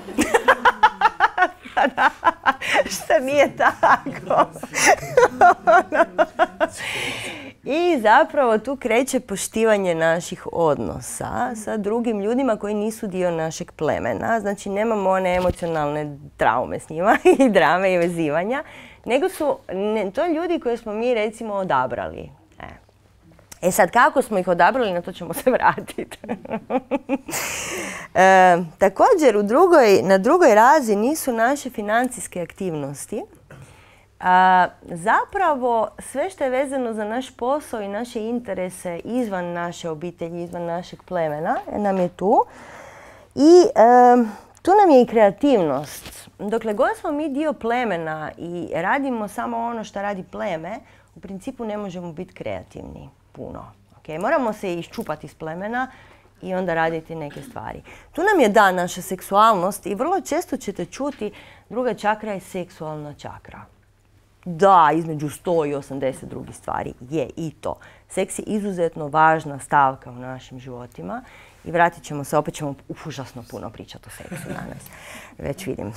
Šta nije tako? I zapravo tu kreće poštivanje naših odnosa sa drugim ljudima koji nisu dio našeg plemena. Znači nemamo one emocionalne traume s njima i drame i vezivanja, nego su to ljudi koje smo mi recimo odabrali. Sad, kako smo ih odabrali, na to ćemo se vratiti. Također, na drugoj razini su naše financijske aktivnosti. Zapravo, sve što je vezano za naš posao i naše interese izvan naše obitelji, izvan našeg plemena, nam je tu. I tu nam je i kreativnost. Dokle god smo mi dio plemena i radimo samo ono što radi pleme, u principu ne možemo biti kreativni puno. Moramo se iščupati iz plemena i onda raditi neke stvari. Tu nam je da naša seksualnost i vrlo često ćete čuti druga čakra je seksualna čakra. Da, između 100 i 80 drugih stvari je i to. Seks je izuzetno važna stavka u našim životima i vratit ćemo se, opet ćemo užasno puno pričati o seksu danas. Već vidim.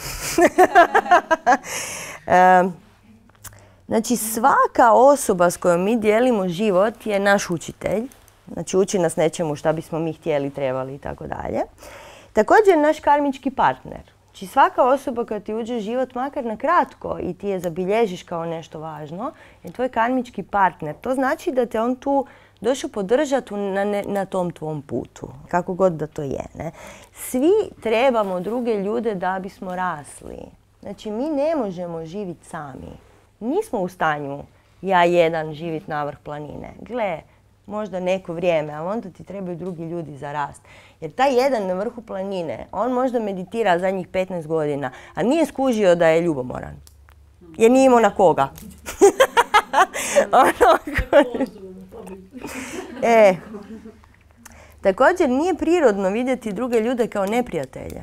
Znači, svaka osoba s kojom mi dijelimo život je naš učitelj. Znači, uči nas nečemu šta bismo mi htjeli, trebali i tako dalje. Također, naš karmički partner. Znači, svaka osoba koja ti uđe u život, makar na kratko, i ti je zabilježiš kao nešto važno, je tvoj karmički partner. To znači da te on tu došao podržati na tom tvom putu. Kako god da to je. Ne? Svi trebamo druge ljude da bismo rasli. Znači, mi ne možemo živjeti sami. Nismo u stanju ja jedan živjeti na vrh planine. Gle, možda neko vrijeme, ali onda ti trebaju drugi ljudi za rast. Jer taj jedan na vrhu planine, on možda meditira zadnjih 15 godina, a nije skužio da je ljubomoran. Jer nije imao na koga. Također nije prirodno vidjeti druge ljude kao neprijatelje.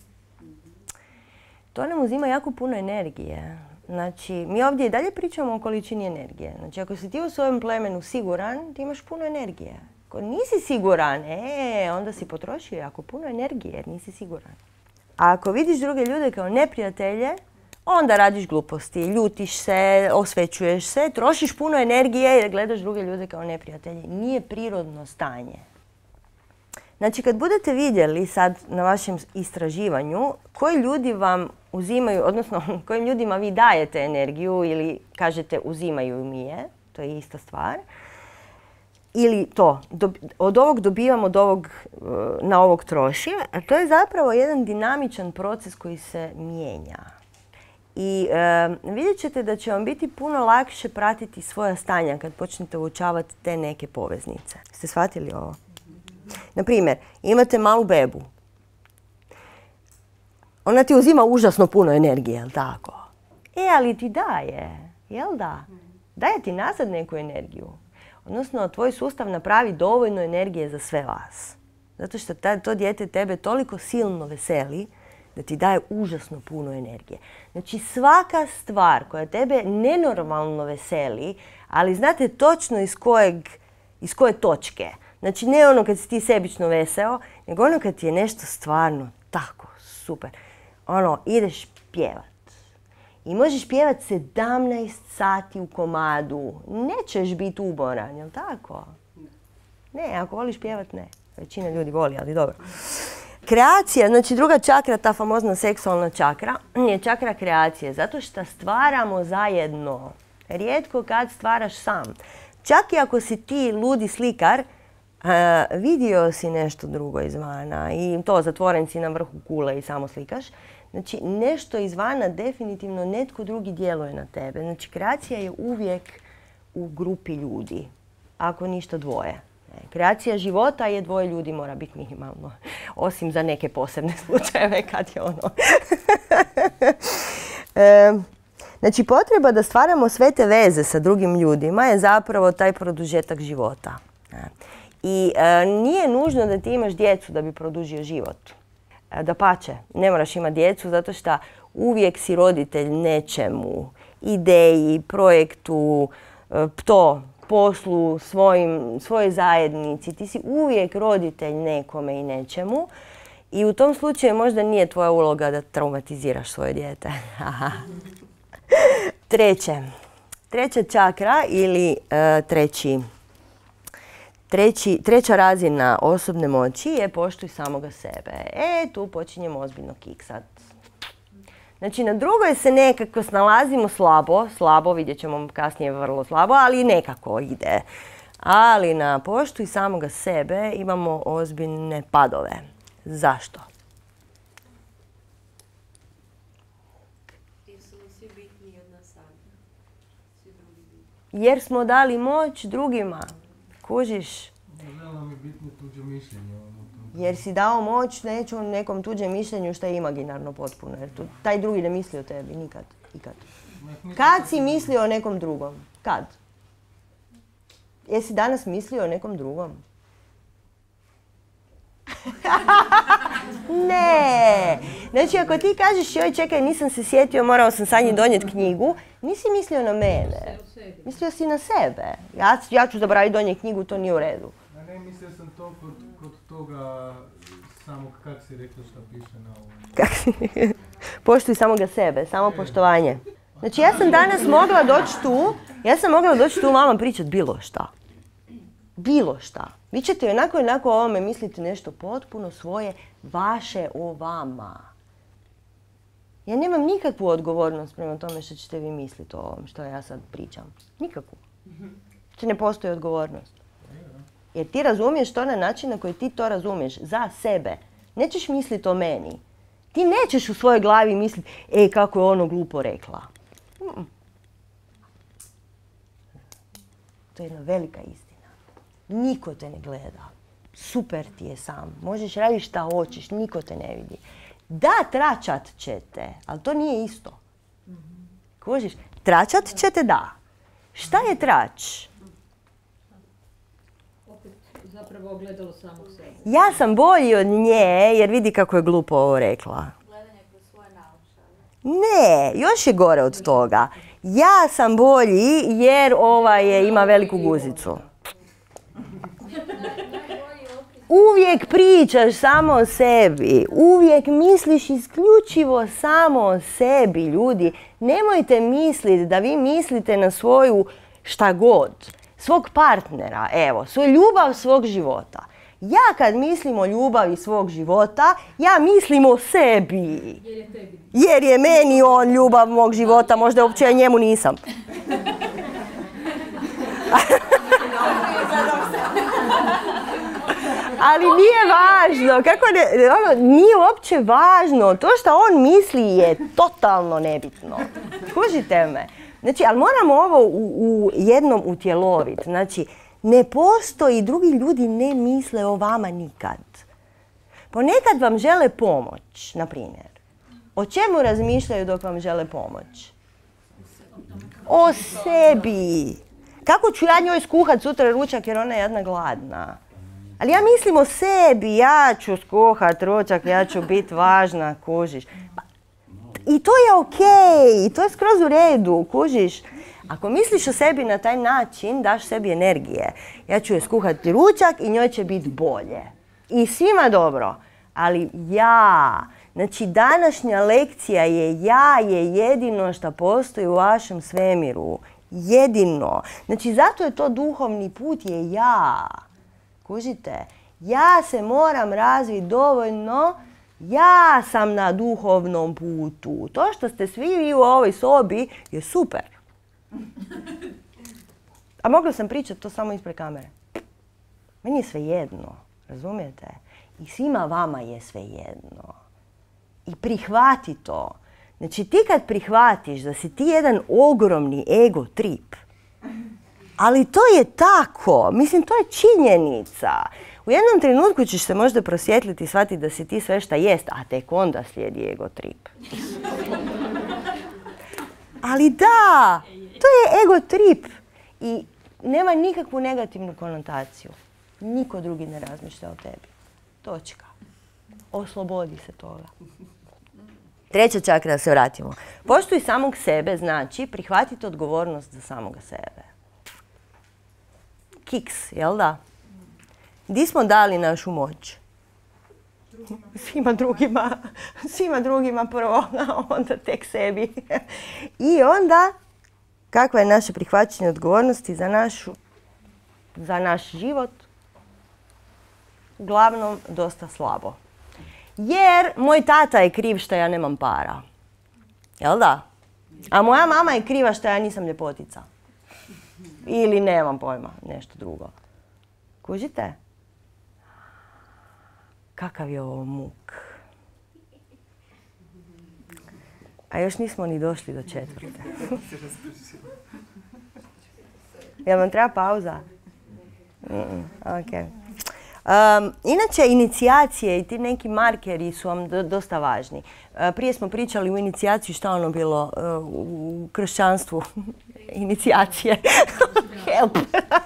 To nam uzima jako puno energije. Znači, mi ovdje i dalje pričamo o količini energije. Znači, ako si ti u svojem plemenu siguran, ti imaš puno energije. Ako nisi siguran, onda si potrošio jako puno energije jer nisi siguran. A ako vidiš druge ljude kao neprijatelje, onda radiš gluposti, ljutiš se, osvećuješ se, trošiš puno energije jer gledaš druge ljude kao neprijatelje. Nije prirodno stanje. Znači, kad budete vidjeli sad na vašem istraživanju koji ljudi vam uzimaju, odnosno kojim ljudima vi dajete energiju ili kažete uzimaju mi je, to je ista stvar, ili to, od ovog dobivam, od ovog na ovog trošim, a to je zapravo jedan dinamičan proces koji se mijenja. I vidjet ćete da će vam biti puno lakše pratiti svoja stanja kad počnete uočavati te neke poveznice. Ste shvatili ovo? Naprimjer, imate malu bebu. Ona ti uzima užasno puno energije, jel tako? Ali ti daje, jel da? Daje ti nazad neku energiju. Odnosno, tvoj sustav napravi dovoljno energije za sve vas. Zato što to dijete tebe toliko silno veseli da ti daje užasno puno energije. Znači, svaka stvar koja tebe nenormalno veseli, ali znate točno iz koje točke. Znači, ne ono kad si ti sebično veseo, nego ono kad ti je nešto stvarno tako super. Ideš pjevat. I možeš pjevat 17 sati u komadu. Nećeš biti umoran, jel tako? Ne, ako voliš pjevat, ne. Većina ljudi voli, ali dobro. Kreacija, znači druga čakra, ta famozna seksualna čakra, je čakra kreacije. Zato što stvaramo zajedno. Rijetko kad stvaraš sam. Čak i ako si ti ludi slikar, vidio si nešto drugo izvana i to zatvoren si na vrhu kule i samo slikaš. Znači, nešto izvana definitivno netko drugi djeluje na tebe. Znači, kreacija je uvijek u grupi ljudi, ako ništa dvoje. Kreacija života je dvoje ljudi, mora biti minimalno. Osim za neke posebne slučajeve kad je ono. Znači, potreba da stvaramo sve te veze sa drugim ljudima je zapravo taj produžetak života. I nije nužno da ti imaš djecu da bi produžio život. Dapače, ne moraš imati djecu zato što uvijek si roditelj nečemu, ideji, projektu, poslu, svojoj zajednici. Ti si uvijek roditelj nekome i nečemu. I u tom slučaju možda nije tvoja uloga da traumatiziraš svoje dijete. Treća čakra ili treća razina osobne moći je poštuj samoga sebe. Tu počinjemo ozbiljno kiksat. Znači, na drugoj se nekako snalazimo slabo, vidjet ćemo kasnije vrlo slabo, ali nekako ide. Ali na poštuj samoga sebe imamo ozbiljne padove. Zašto? Jer smo dali moć drugima. Kužiš? Jer si dao moć nekom tuđem mišljenju što je imaginarno potpuno. Jer taj drugi ne misli o tebi nikad. Kad si mislio o nekom drugom? Kad? Jesi danas mislio o nekom drugom? Ne! Znači, ako ti kažeš joj čekaj, nisam se sjetio, morao sam sad njih donijeti knjigu, nisi mislio na mene. Mislio si na sebe. Ja ću zaboraviti donijeti knjigu, to nije u redu. Ne, mislio sam to kod toga samog, kak si rekla što piše na ovom. Poštuj samoga sebe, samo poštovanje. Znači, ja sam danas mogla doći tu vama pričati bilo šta. Bilo šta. Vi ćete onako o ovome misliti nešto potpuno svoje, vaše o vama. Ja nemam nikakvu odgovornost prema tome što ćete vi misliti o ovom što ja sad pričam. Nikakvu. Znači, ne postoji odgovornost. Jer ti razumiješ to na način na koji ti to razumiješ. Za sebe. Nećeš misliti o meni. Ti nećeš u svojoj glavi misliti, kako je ono glupo rekla. To je jedna velika istina. Niko te ne gleda. Super ti je sam. Možeš raditi šta hoćeš, niko te ne vidi. Da, tračat ćete, ali to nije isto. Kužiš? Tračat ćete, da. Šta je trač? zapravo ogledalo samog sebe. Ja sam bolji od nje jer vidi kako je glupo ovo rekla. Gledanje kroz svoje naočale. Ne, još je gore od toga. Ja sam bolji jer ova ima veliku guzicu. Uvijek pričaš samo o sebi. Uvijek misliš isključivo samo o sebi, ljudi. Nemojte misliti da vi mislite na svoju šta god. Svog partnera, evo, svoju ljubav svog života. Ja kad mislim o ljubavi svog života, ja mislim o sebi. Jer je tebi. Jer je meni on ljubav mog života, možda uopće ja njemu nisam. Ali nije važno, nije uopće važno. To što on misli je totalno nebitno. Kužite me? Znači, ali moramo ovo u jednom utjeloviti. Znači, ne postoji, drugi ljudi ne misle o vama nikad. Ponekad vam žele pomoć, na primjer. O čemu razmišljaju dok vam žele pomoć? O sebi. Kako ću ja njoj skuhat sutra ručak jer ona je jedna gladna? Ali ja mislim o sebi, ja ću skuhat ručak, ja ću biti važna, kužiš. I to je okej, i to je skroz u redu, kužiš. Ako misliš o sebi na taj način, daš sebi energije. Ja ću je skuhati ručak i njoj će biti bolje. I svima dobro. Ali ja, znači današnja lekcija je ja je jedino što postoji u vašem svemiru. Jedino. Znači zato je to duhovni put je ja. Kužite? Ja se moram razviti dovoljno. Ja sam na duhovnom putu. To što ste svi vi u ovoj sobi je super. A mogla sam pričati to samo ispred kamere. Meni je svejedno, razumijete? I svima vama je svejedno. I prihvati to. Znači ti kad prihvatiš da si ti jedan ogromni ego trip, ali to je tako, mislim to je činjenica. U jednom trenutku ćeš se možda prosvjetliti i shvatiti da si ti sve šta jest, a tek onda slijedi ego trip. Ali da, to je ego trip i nema nikakvu negativnu konotaciju. Niko drugi ne razmišlja o tebi. Točka. Oslobodi se toga. Treća čakra, da se vratimo. Poštuj samog sebe znači prihvatiti odgovornost za samoga sebe. Kiks, jel da? Di smo dali našu moć? Svima drugima prvo, onda tek sebi. I onda, kakva je naše prihvaćanje odgovornosti za naš život? Uglavnom, dosta slabo. Jer moj tata je kriv što ja nemam para. Jel da? A moja mama je kriva što ja nisam ljepotica. Ili nemam pojma, nešto drugo. Kužite? Kakav je ovo muk. A još nismo ni došli do 4. Jel vam treba pauza? Ok. Inače, inicijacije i ti neki markeri su vam dosta važni. Prije smo pričali u inicijaciji šta ono bilo u kršćanstvu. Inicijacije. Help.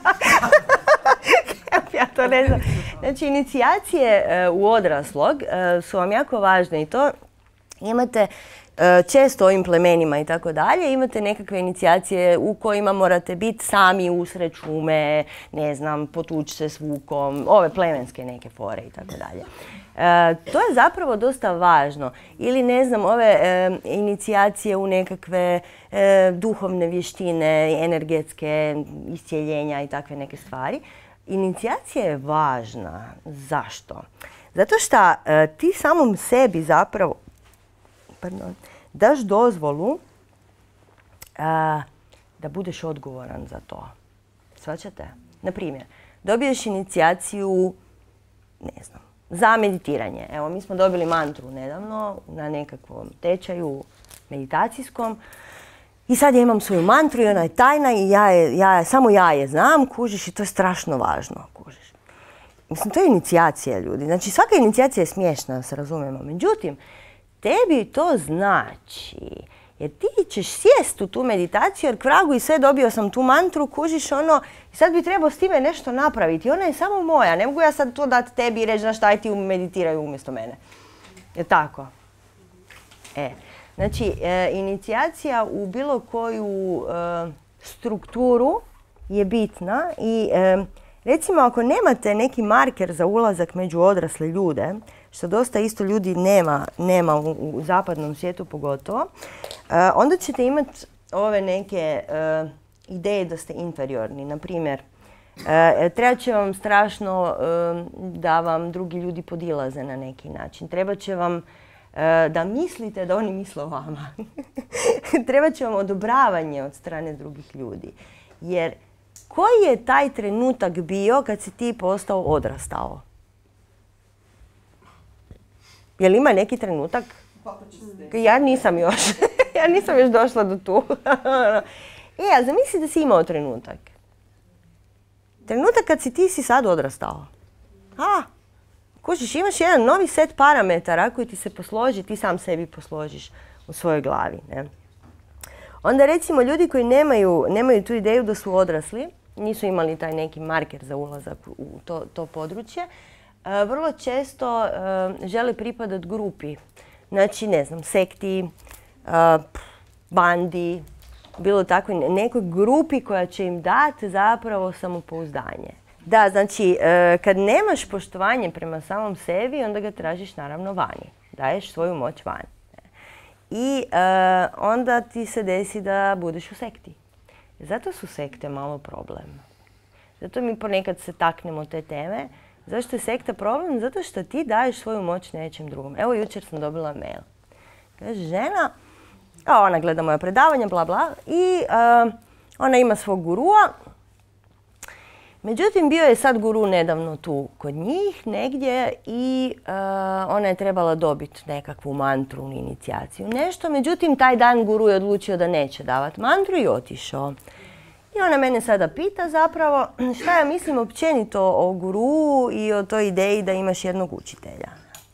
Help, ja to ne znam. Znači, inicijacije u odraslog su vam jako važne i to imate često ovim plemenima i tako dalje, imate nekakve inicijacije u kojima morate biti sami usred šume, ne znam, potući se s vukom, ove plemenske neke fore i tako dalje. To je zapravo dosta važno. Ili ne znam, ove inicijacije u nekakve duhovne vještine, energetske iscijeljenja i takve neke stvari. Inicijacija je važna. Zašto? Zato što ti samom sebi zapravo daš dozvolu da budeš odgovoran za to. Shvaćate? Naprimjer, dobiješ inicijaciju, ne znam, za meditiranje. Evo, mi smo dobili mantru nedavno na nekakvom tečaju meditacijskom i sad ja imam svoju mantru i ona je tajna i samo ja je znam, kužiš, i to je strašno važno, kužiš. Mislim, to je inicijacija, ljudi. Znači, svaka inicijacija je smiješna, da se razumijemo. Međutim, tebi to znači, Jer ti ćeš sjest u tu meditaciju, jer kvragu i sve dobio sam tu mantru, kužiš ono, i sad bi trebao s time nešto napraviti. Ona je samo moja, ne mogu ja sad to dati tebi i reći, znaš šta, aj ti meditiraj umjesto mene. Je tako? Znači, inicijacija u bilo koju strukturu je bitna i recimo ako nemate neki marker za ulazak među odrasle ljude, što dosta isto ljudi nema u zapadnom svijetu pogotovo, onda ćete imati ove neke ideje da ste inferiorni. Naprimjer, trebat će vam strašno da vam drugi ljudi podilaze na neki način. Trebat će vam da mislite da oni misle o vama. Trebat će vam odobravanje od strane drugih ljudi. Jer koji je taj trenutak bio kad si ti postao odrastao? Jel ima neki trenutak? Ja nisam još. Ja nisam još došla do tu. A zamisli da si imao trenutak. Trenutak kad si ti si sad odrastao. Kužiš, imaš jedan novi set parametara koji ti se posloži, ti sam sebi posložiš u svojoj glavi. Ne? Onda recimo ljudi koji nemaju tu ideju da su odrasli, nisu imali taj neki marker za ulazak u to područje, vrlo često žele pripadati grupi. Znači, ne znam, sekti, bandi, bilo tako nekoj grupi koja će im dati zapravo samopouzdanje. Da, znači, kad nemaš poštovanje prema samom sebi, onda ga tražiš naravno vani. Daješ svoju moć van. I onda ti se desi da budeš u sekti. Zato su sekte malo problem. Zato mi ponekad se taknemo te teme. Zašto je sekta problem? Zato što ti daješ svoju moć nečem drugom. Evo, jučer sam dobila mail. Kaže žena, ona gleda moja predavanja, bla bla, i ona ima svog gurua. Međutim, bio je sad guru nedavno tu kod njih negdje i ona je trebala dobiti nekakvu mantru, inicijaciju, nešto. Međutim, taj dan guru je odlučio da neće davati mantru i otišao. I ona mene sada pita zapravo šta ja mislim općenito o guru i o toj ideji da imaš jednog učitelja.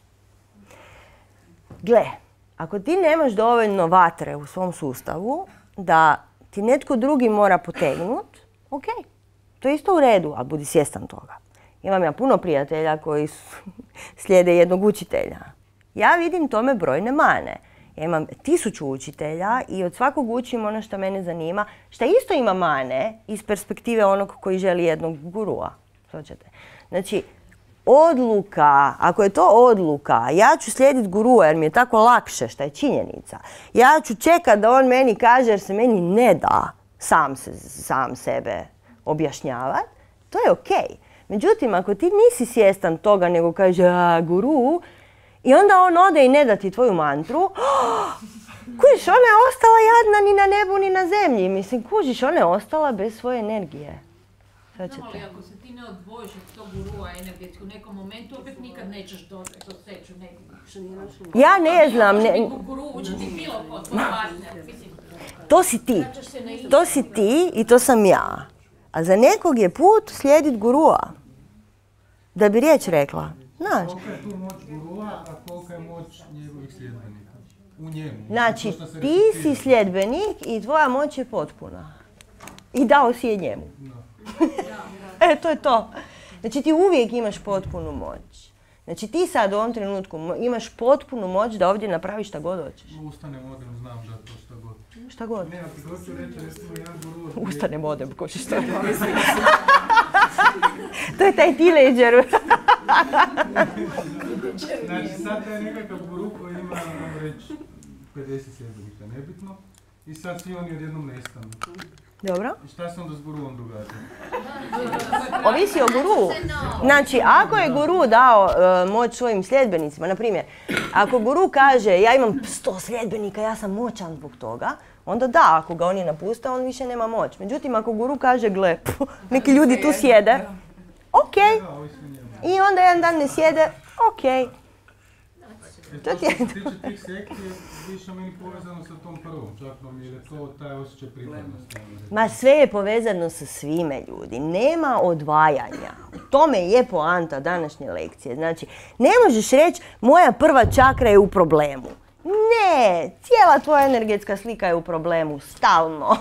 Gle, ako ti nemaš dovoljno vatre u svom sustavu da ti netko drugi mora potegnut, ok. To je isto u redu, ali budi svjestan toga. Imam ja puno prijatelja koji slijede jednog učitelja. Ja vidim tome brojne mane. Ja imam 1000 učitelja i od svakog učim ono što mene zanima, što isto ima mane iz perspektive onog koji želi jednog gurua. Znači, odluka, ako je to odluka, ja ću slijediti gurua jer mi je tako lakše, što je činjenica. Ja ću čekati da on meni kaže jer se meni ne da sam sebe objašnjavati, to je okej. Međutim, ako ti nisi svjestan toga nego kaže guru i onda on ode i ne da ti tvoju mantru, kužiš, ona je ostala jadna ni na nebu ni na zemlji. Mislim, kužiš, ona je ostala bez svoje energije. Ali ako se ti ne odvojiš od tog gurua energetski u nekom momentu, opet nikad nećeš doći do sreću nekog. Ja ne znam. To si ti. To si ti i to sam ja. A za nekog je put slijedit gurua. Da bi riječ rekla. Znaš. Kolika je tu moć gurua, a kolika je moć njegovih sljedbenika? U njemu. Znači, ti si sljedbenik i tvoja moć je potpuna. I dao si je njemu. To je to. Znači, ti uvijek imaš potpunu moć. Znači, ti sad u ovom trenutku imaš potpunu moć da ovdje napraviš šta god hoćeš. Ustanem, odem, znam da to šta god. Šta god? Ne, ako hoću reći, recimo, jedan guru... Ustanem, odem, ko će šta god. To je taj tinejdžer. Znači, sad je nekakav guru koji ima, vam reći, 50 sljedbenika, nebitno. I sad svi oni odjednom nestanu. Dobro. I šta se onda s guruom događa? Ovisi o guru. Znači, ako je guru dao moć svojim sljedbenicima, na primjer, ako guru kaže ja imam 100 sljedbenika, ja sam moćan zbog toga, onda da, ako ga oni napuste, on više nema moć. Međutim, ako guru kaže, gle, neki ljudi tu sjede, ok. I onda jedan dan ne sjede, ok. To što se tiče tih sekti je više meni povezano sa tom prvom, čak vam jer je to taj osjećaj pripadnosti. Ma sve je povezano sa svime, ljudi. Nema odvajanja. U tome je poanta današnje lekcije. Znači, ne možeš reći moja prva čakra je u problemu. Ne, cijela tvoja energetska slika je u problemu, stalno.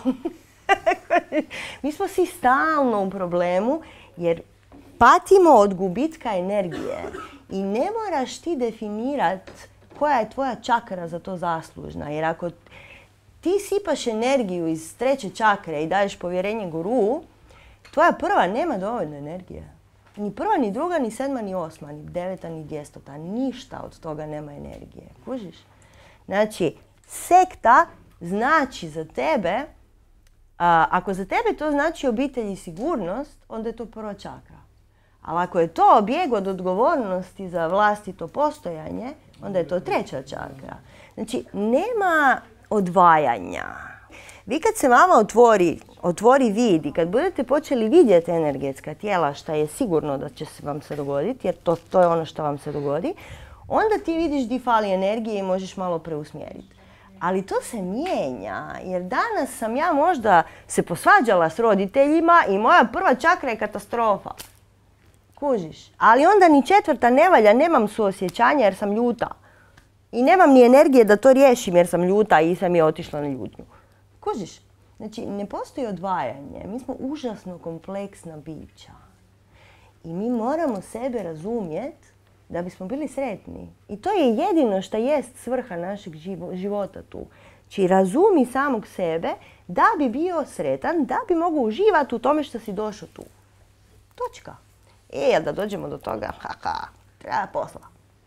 Mi smo svi stalno u problemu jer patimo od gubitka energije i ne moraš ti definirati koja je tvoja čakra za to zaslužna. Jer ako ti sipaš energiju iz 3. čakre i daješ povjerenje guru, tvoja prva nema dovoljno energije. Ni prva, ni druga, ni 7, ni 8, ni 9, ni 200. Ništa od toga nema energije. Kužiš? Znači, sekta znači za tebe, ako za tebe to znači obitelj i sigurnost, onda je to 1. čakra. Ali ako je to bijeg od odgovornosti za vlastito postojanje, onda je to 3. čakra. Znači, nema odvajanja. Vi kad se vama otvori vid i kad budete počeli vidjeti energetska tijela, što je sigurno da će se vam se dogoditi, jer to je ono što vam se dogodi, onda ti vidiš di fali energije i možeš malo preusmjeriti. Ali to se mijenja, jer danas sam ja možda se posvađala s roditeljima i moja 1. čakra je katastrofa. Kužiš? Ali onda ni 4. ne valja, nemam suosjećanja jer sam ljuta. I nemam ni energije da to riješim jer sam ljuta i sam je otišla na ljutnju. Kužiš? Znači, ne postoji odvajanje. Mi smo užasno kompleksna bića. I mi moramo sebe razumjeti da bismo bili sretni. I to je jedino što jest svrha našeg života tu. Znači, razumi samog sebe da bi bio sretan, da bi mogao uživati u tome što si došao tu. Točka. Da dođemo do toga, treba posla.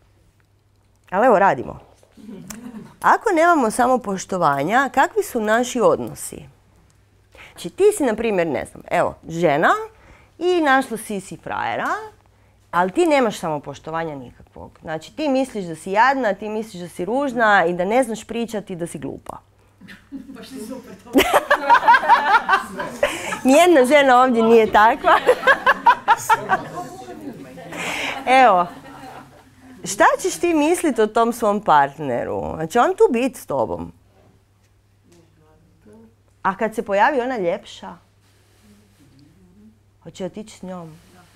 Ali evo, radimo. Ako nemamo samopoštovanja, kakvi su naši odnosi? Znači, ti si, na primjer, ne znam, evo, žena i našla si frajera, ali ti nemaš samopoštovanja nikakvog. Znači, ti misliš da si jadna, ti misliš da si ružna i da ne znaš pričati i da si glupa. Baš ti super to. Nijedna žena ovdje nije takva. Evo, šta ćeš ti misliti o tom svom partneru? Znači, on tu biti s tobom. A kad se pojavi ona ljepša, hoće otići s njom.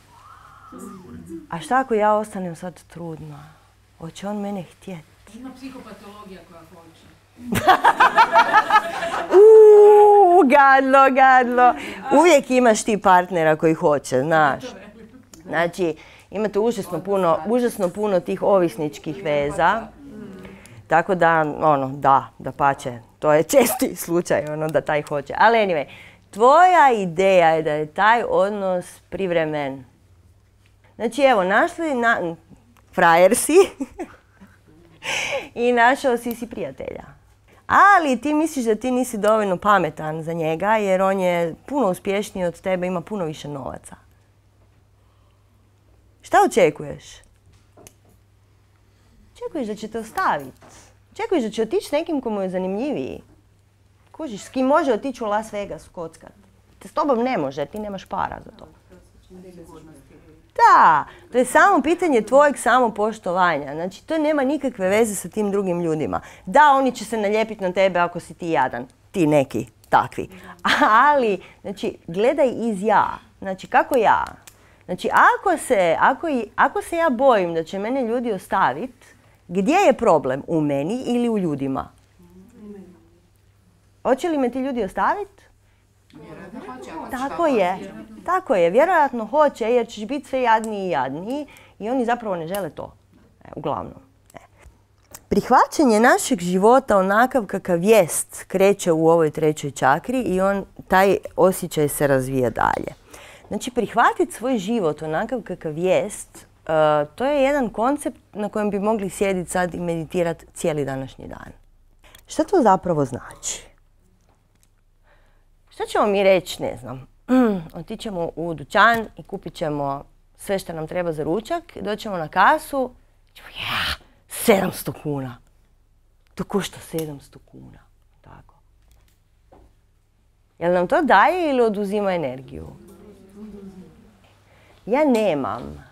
A šta ako ja ostanem sad trudna? Hoće on mene htjeti? Ima psihopatologija koja hoće. Gadlo. Uvijek imaš ti partnera koji hoće, znaš. Znači, imate užasno puno tih ovisničkih veza. Tako da, dapače, to je česti slučaj, da taj hoće. Ali anyway, tvoja ideja je da je taj odnos privremen. Znači, evo, frajer si i našao si prijatelja. Ali ti misliš da ti nisi dovoljno pametan za njega jer on je puno uspješniji od tebe, ima puno više novaca. Šta očekuješ? Očekuješ da će te ostaviti. Očekuješ da će otići s nekim ko mu je zanimljiviji. Kužiš, s kim može otići u Las Vegas kockat. Te s tobom ne može, ti nemaš para za to. Da, to je samo pitanje tvojeg samopoštovanja. Znači, to nema nikakve veze sa tim drugim ljudima. Da, oni će se nalijepiti na tebe ako si ti jadan. Ti neki takvi. Ali, znači, gledaj iz ja. Znači, kako ja? Znači, ako se ja bojim da će mene ljudi ostaviti, gdje je problem? U meni ili u ljudima? Hoće li me ti ljudi ostaviti? Tako je, vjerojatno hoće jer ćeš biti sve jadniji i jadniji i oni zapravo ne žele to, uglavnom. Prihvaćanje našeg života onakav kakav jest kreće u ovoj 3. čakri i taj osjećaj se razvija dalje. Znači, prihvatiti svoj život onakav kakav jest, to je jedan koncept na kojem bi mogli sjediti sad i meditirati cijeli današnji dan. Šta to zapravo znači? Šta ćemo mi reći, ne znam, otićemo u dućan i kupit ćemo sve što nam treba za ručak, doćemo na kasu, 700 kuna. To košta 700 kuna. Tako. Jel nam to daje ili oduzima energiju? Ja nemam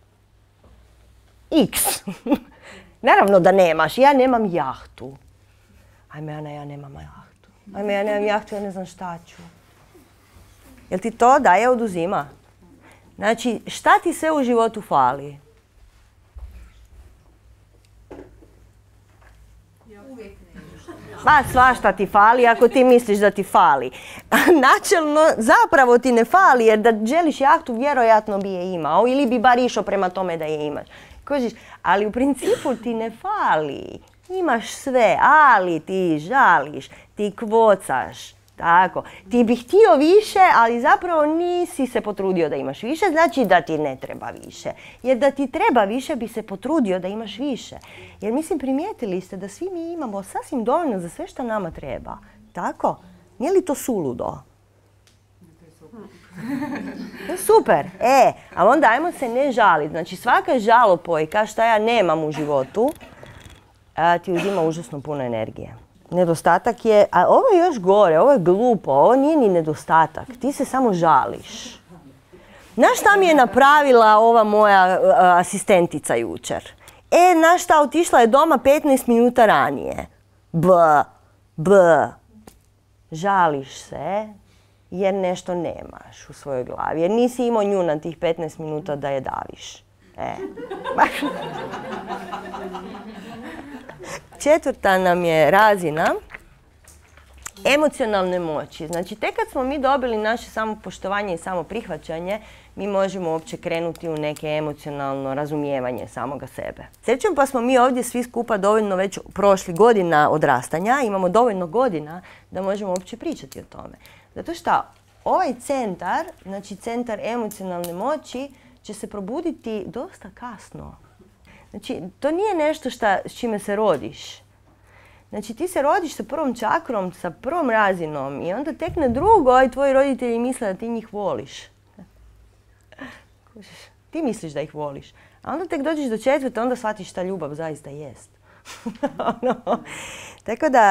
X. Naravno da nemaš, ja nemam jahtu. Ajme, Ana, ja nemam jahtu. Ajme, ja nemam jahtu, ja ne znam šta ću. Jel ti to daje, oduzima? Znači, šta ti sve u životu fali? Pa svašta ti fali ako ti misliš da ti fali. Načelno zapravo ti ne fali jer da želiš jahtu vjerojatno bi je imao ili bi bar išao prema tome da je imaš. Kužiš, ali u principu ti ne fali. Imaš sve, ali ti žališ, ti kvocaš. Tako. Ti bi htio više, ali zapravo nisi se potrudio da imaš više, znači da ti ne treba više. Jer da ti treba više bi se potrudio da imaš više. Jer mislim primijetili ste da svi mi imamo sasvim dovoljno za sve što nama treba. Tako? Nije li to suludo? To je super. Ali onda ajmo se ne žaliti. Znači svaka žalopojka šta ja nemam u životu ti uzima užasno puno energije. Nedostatak je, a ovo je još gore, ovo je glupo, ovo nije ni nedostatak, ti se samo žališ. Znaš šta mi je napravila ova moja asistentica jučer? Znaš šta, otišla je doma 15 minuta ranije. Žališ se jer nešto nemaš u svojoj glavi, jer nisi imao nju na tih 15 minuta da je daviš. Četvrta nam je razina emocionalne moći. Znači, tek kad smo mi dobili naše samopoštovanje i samoprihvaćanje, mi možemo uopće krenuti u neke emocionalno razumijevanje samoga sebe. Srećom pa smo mi ovdje svi skupa dovoljno već prošli godina odrastanja, imamo dovoljno godina da možemo uopće pričati o tome. Zato što ovaj centar, znači centar emocionalne moći, će se probuditi dosta kasno. Znači, to nije nešto s čime se rodiš. Znači, ti se rodiš sa prvom čakrom, sa prvom razinom i onda tek na drugoj tvoji roditelji misle da ti njih voliš. Ti misliš da ih voliš. A onda tek dođeš do četvrte, onda shvatiš šta ljubav zaista jest. Tako da,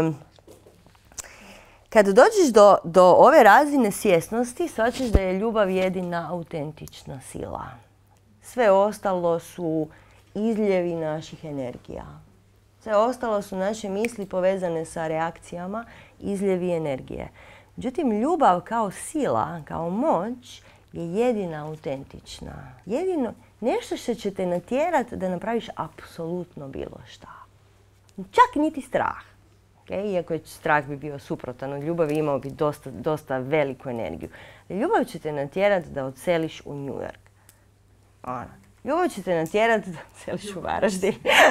kad dođeš do ove razine svjesnosti, shvaćaš da je ljubav jedina autentična sila. Sve ostalo su izljevi naših energija. Sve ostalo su naše misli povezane sa reakcijama, izljevi energije. Međutim, ljubav kao sila, kao moć je jedina autentična. Jedino nešto što će te natjerati da napraviš apsolutno bilo šta. Čak niti strah. Iako je strah bi bio suprotan od ljubavi, imao bi dosta veliku energiju. Ljubav će te natjerati da odseliš u New York. Ljubav će te natjerati da odseliš u Varaždin.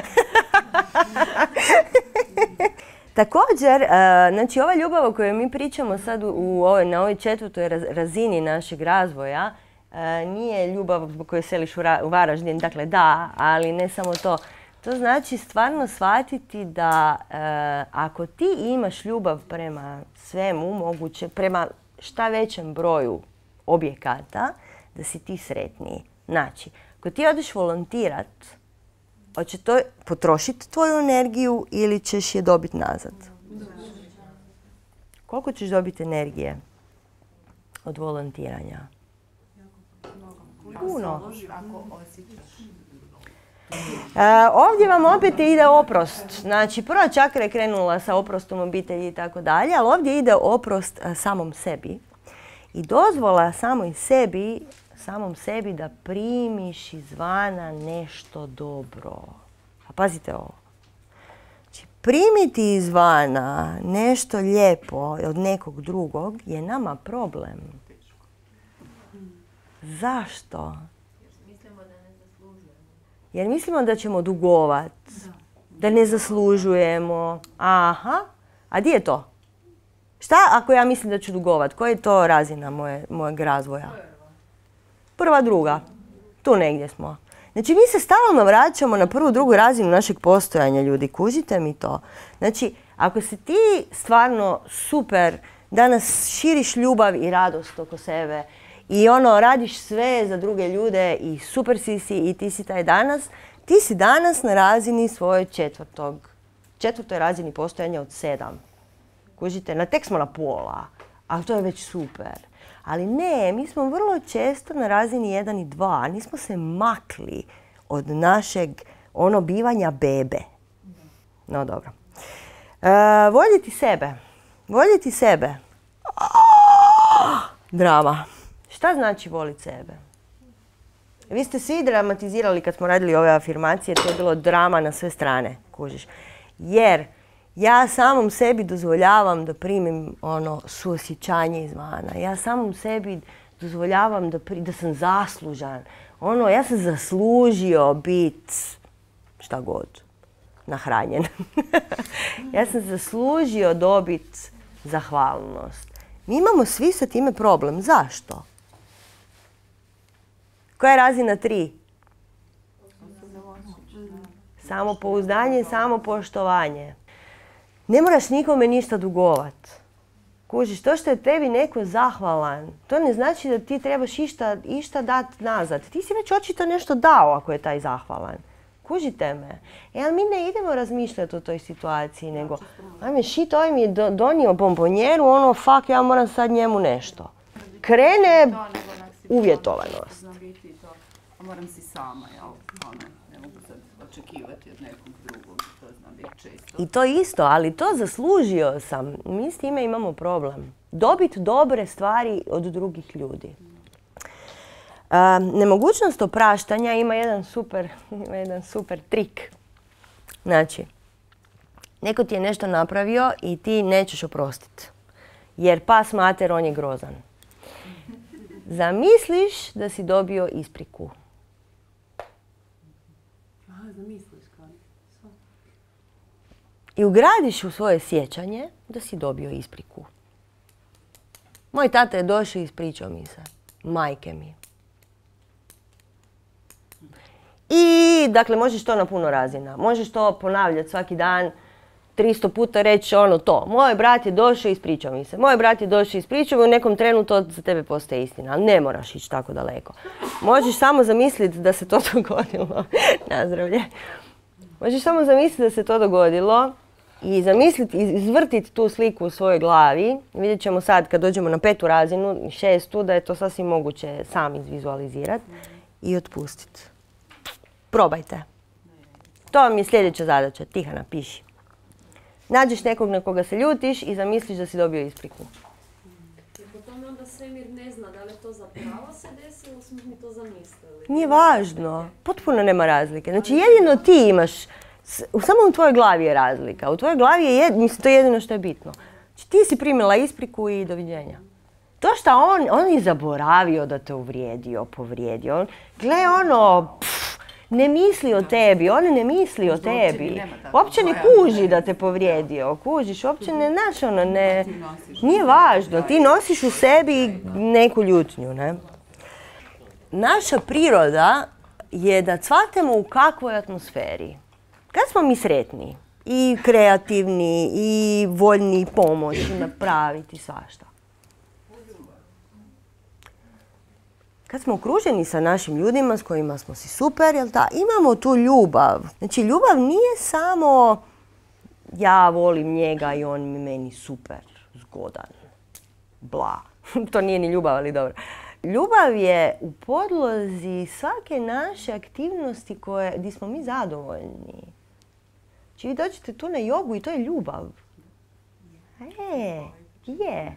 Također, znači ova ljubav o kojoj mi pričamo sad na ovoj četvrtoj razini našeg razvoja nije ljubav zbog koje seliš u Varaždin, dakle da, ali ne samo to. To znači stvarno shvatiti da ako ti imaš ljubav prema svemu moguće, prema šta većem broju objekata, da si ti sretniji. Znači, ako ti odeš volontirat, hoće to potrošiti tvoju energiju ili ćeš je dobiti nazad? Koliko ćeš dobiti energije od volontiranja? Puno. Ovdje vam opet ide oprost. Znači, prva čakra je krenula sa oprostom obitelji i tako dalje, ali ovdje ide oprost samom sebi. I dozvola samom sebi da primiš izvana nešto dobro. A pazite ovo. Znači, primiti izvana nešto lijepo od nekog drugog je nama problem. Zašto? Jer mislimo da ćemo dugovat, da ne zaslužujemo. Aha, a di je to? Šta ako ja mislim da ću dugovat? Koja je to razina mojeg razvoja? Prva, druga. Tu negdje smo. Znači, mi se stalno vraćamo na prvu, drugu razinu našeg postojanja, ljudi. Kužite mi to? Znači, ako si ti stvarno super, danas širiš ljubav i radost oko sebe i radiš sve za druge ljude i super si i ti si taj danas, ti si danas na razini svoje četvrtoj razini postojanja od 7. Kužite, tek smo na pola, a to je već super. Ali ne, mi smo vrlo često na razini 1 i 2. Nismo se makli od našeg bivanja bebe. No, dobro. Voljeti sebe. Drama. Šta znači voliti sebe? Vi ste svi dramatizirali kad smo radili ove afirmacije, to je bilo drama na sve strane, kužiš. Jer Ja samom sebi dozvoljavam da primim ono suosjećanje izvana. Ja samom sebi dozvoljavam da sam zaslužan. Ono, ja sam zaslužio biti šta god, nahranjen. Ja sam zaslužio dobiti zahvalnost. Mi imamo svi sa time problem. Zašto? Koja je razina 3? Samopouzdanje, samopoštovanje. Ne moraš nikome ništa dugovat. Kužiš, to što je tebi neko zahvalan, to ne znači da ti trebaš išta dati nazad. Ti si već očito nešto dao ako je taj zahvalan. Kužite me. Ali mi ne idemo razmišljati o toj situaciji, nego ajme shit, ovaj mi je donio bombonjeru, ono fuck, ja moram sad njemu nešto. Krene uvjetovanost. Moram si sama, jel? Ne mogu sad očekivati od nekog drugog, to zna biti često. I to isto, ali to zaslužio sam. Mi s time imamo problem. Dobiti dobre stvari od drugih ljudi. Nemogućnost opraštanja ima jedan super trik. Znači, neko ti je nešto napravio i ti nećeš oprostiti. Jer pas mater, on je grozan. Zamisliš da si dobio ispriku. I ugradiš u svoje sjećanje da si dobio ispriku. Moj tata je došao i ispričao mi se. Majke mi. I, dakle, možeš to na puno razina. Možeš to ponavljati svaki dan, 300 puta reći ono to. Moj brat je došao i ispričao mi se. Moj brat je došao i ispričao mi, u nekom trenu to za tebe postaje istina. Ali ne moraš ići tako daleko. Možeš samo zamisliti da se to dogodilo. Nazdravlje. Možeš samo zamisliti da se to dogodilo i zamisliti, izvrtiti tu sliku u svojoj glavi. Vidjet ćemo sad kad dođemo na 5. razinu, 6. da je to sasvim moguće sam izvizualizirati i otpustiti. Probajte. To vam je sljedeća zadaća. Tihana, piši. Nađeš nekog na koga se ljutiš i zamisliš da si dobio ispriku. Jer po tome onda svemir ne zna da li to zapravo se desilo ili smo mi to zamislili. Nije važno. Potpuno nema razlike. Znači jedino ti imaš, samo u tvojoj glavi je razlika. U tvojoj glavi je, to je jedino što je bitno. Znači ti si primila ispriku i doviđenja. To što on je zaboravio da te uvrijedio, povrijedio. Gle ne misli o tebi, on ne misli o tebi. Uopće ne kuži da te povrijedio, kužiš, uopće ne, znaš ono, ne, nije važno, ti nosiš u sebi neku ljutnju, ne. Naša priroda je da cvatemo u kakvoj atmosferi. Kad smo mi sretni i kreativni i voljni pomoći, napraviti svašta. Kad smo okruženi sa našim ljudima s kojima smo si super, jel da, imamo tu ljubav. Znači, ljubav nije samo ja volim njega i on mi meni super, zgodan, bla. To nije ni ljubav, ali dobro. Ljubav je u podlozi svake naše aktivnosti gdje smo mi zadovoljni. Znači, vi dođete tu na jogu i to je ljubav. Je.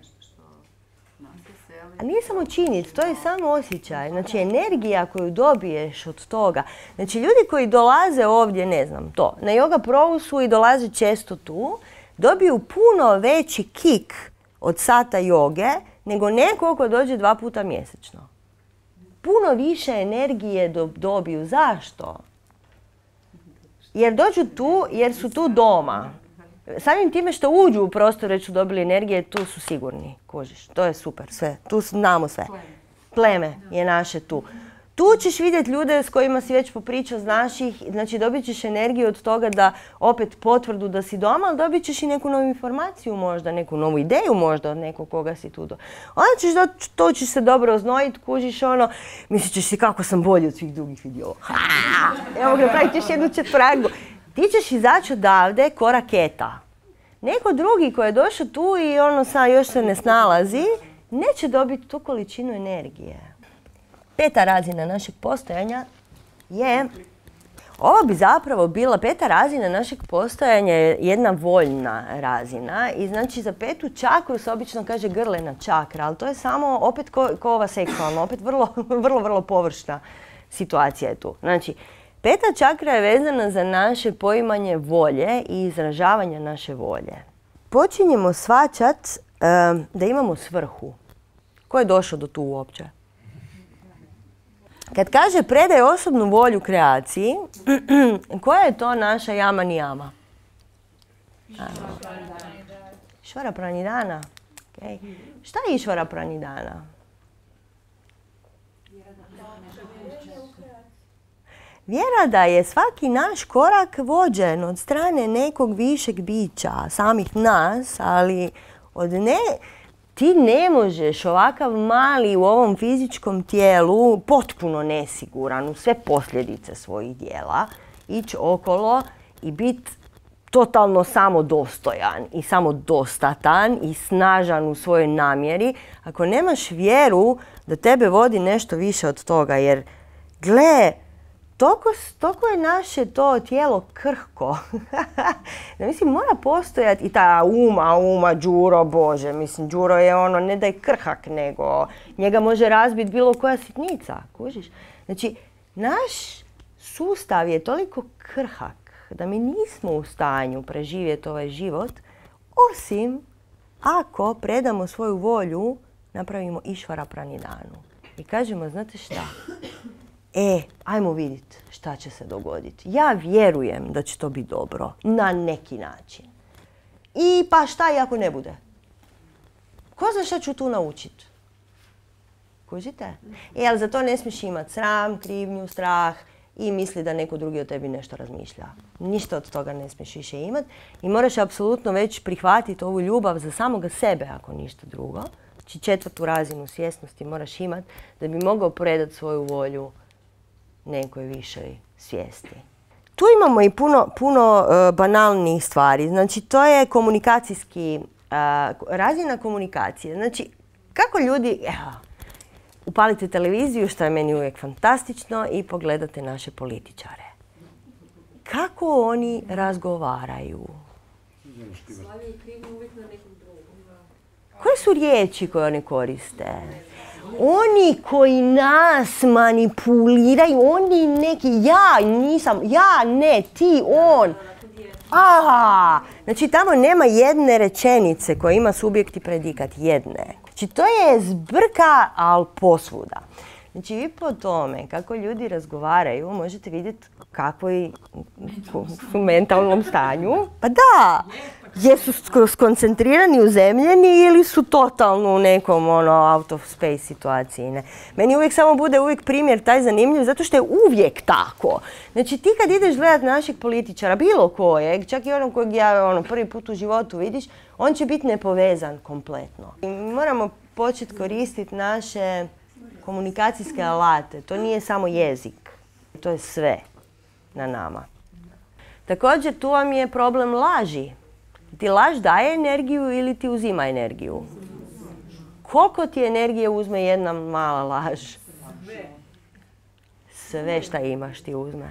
A nije samo činiti, to je samo osjećaj. Znači, energija koju dobiješ od toga. Znači, ljudi koji dolaze ovdje, ne znam, na yoga prousu i dolaze često tu, dobiju puno veći kik od sata joge nego neko ko dođe 2 puta mjesečno. Puno više energije dobiju. Zašto? Jer dođu tu, jer su tu doma. Samim time što uđu u prostor već su dobili energije, tu su sigurni, kužiš. To je super, sve. Tu znamo sve. Pleme je naše tu. Tu ćeš vidjeti ljude s kojima si već popričao, znaš ih, znači dobit ćeš energiju od toga da opet potvrdu da si doma, ali dobit ćeš i neku novu informaciju možda, neku novu ideju možda od nekog koga si tu. Onda ćeš to ćeš se dobro oznojiti, kužiš ono, mislit ćeš si kako sam bolji od svih drugih videova. Evo ga, napravit ćeš jednu četvrtku. Ti ćeš izaći odavde ko raketa. Neko drugi ko je došao tu i ono sad još se ne snalazi, neće dobiti tu količinu energije. 5. razina našeg postojanja je, ovo bi zapravo bila 5. razina našeg postojanja je jedna voljna razina i znači za 5. čakru se obično kaže grlena čakra, ali to je samo opet ko ova seksualna, opet vrlo površna situacija je tu. Znači, 5. čakra je vezana za naše poimanje volje i izražavanje naše volje. Počinjemo shvaćat da imamo svrhu. Ko je došao do tu uopće? Kad kaže predaj osobnu volju kreaciji, koja je to naša jama nijama? Išvara pranidana. Okay. Šta je Išvara pranidana? Vjera da je svaki naš korak vođen od strane nekog višeg bića, samih nas, ali ti ne možeš ovakav mali u ovom fizičkom tijelu, potpuno nesiguran u sve posljedice svojih djela, ići okolo i biti totalno samodostojan i samodostatan i snažan u svojoj namjeri, ako nemaš vjeru da tebe vodi nešto više od toga. Jer, gle, toliko je naše to tijelo krhko. Da, mislim, mora postojati i ta uma, Đuro, Bože. Mislim, Đuro je ono, ne da je krhak, nego njega može razbiti bilo koja sitnica, kužiš? Znači, naš sustav je toliko krhak da mi nismo u stanju preživjeti ovaj život, osim ako predamo svoju volju, napravimo Išvara pranidanu. I kažemo, znate šta? Ajmo vidjeti šta će se dogoditi. Ja vjerujem da će to biti dobro, na neki način. I pa šta i ako ne bude? Ko zna šta ću tu naučiti? Kužite? Ali za to ne smiješ imati sram, krivnju, strah i misli da neko drugi o tebi nešto razmišlja. Ništa od toga ne smiješ više imati i moraš apsolutno već prihvatiti ovu ljubav za samoga sebe, ako ništa drugo. Znači 4. razinu svjesnosti moraš imati da bi mogao predati svoju volju nekoj višoj svijesti. Tu imamo i puno banalnih stvari. Znači, to je komunikacijski, razina komunikacije. Znači, kako ljudi, upalite televiziju, što je meni uvijek fantastično, i pogledate naše političare. Kako oni razgovaraju? Slavljaju krivnju uvijek na nekog drugog. Koje su riječi koje oni koriste? Oni koji nas manipuliraju, oni neki, ja nisam, ja ne, ti, on. Aha! Znači tamo nema jedne rečenice koja ima subjekt i predikat, jedne. Znači to je zbrka, ali posvuda. Znači vi po tome kako ljudi razgovaraju možete vidjeti kakvoj su mentalnom stanju. Pa da! Jesu skoncentrirani, uzemljeni ili su totalno u nekom out of space situaciji. Ne? Meni uvijek samo bude primjer taj zanimljiv zato što je uvijek tako. Znači ti kad ideš gledati našeg političara, bilo kojeg, čak i onog kojeg ja prvi put u životu vidiš, on će biti nepovezan kompletno. I moramo početi koristiti naše komunikacijske alate. To nije samo jezik, to je sve na nama. Također tu vam je problem laži. Ti laž daje energiju ili ti uzima energiju? Koliko ti energije uzme jedna mala laž? Sve šta imaš ti uzme.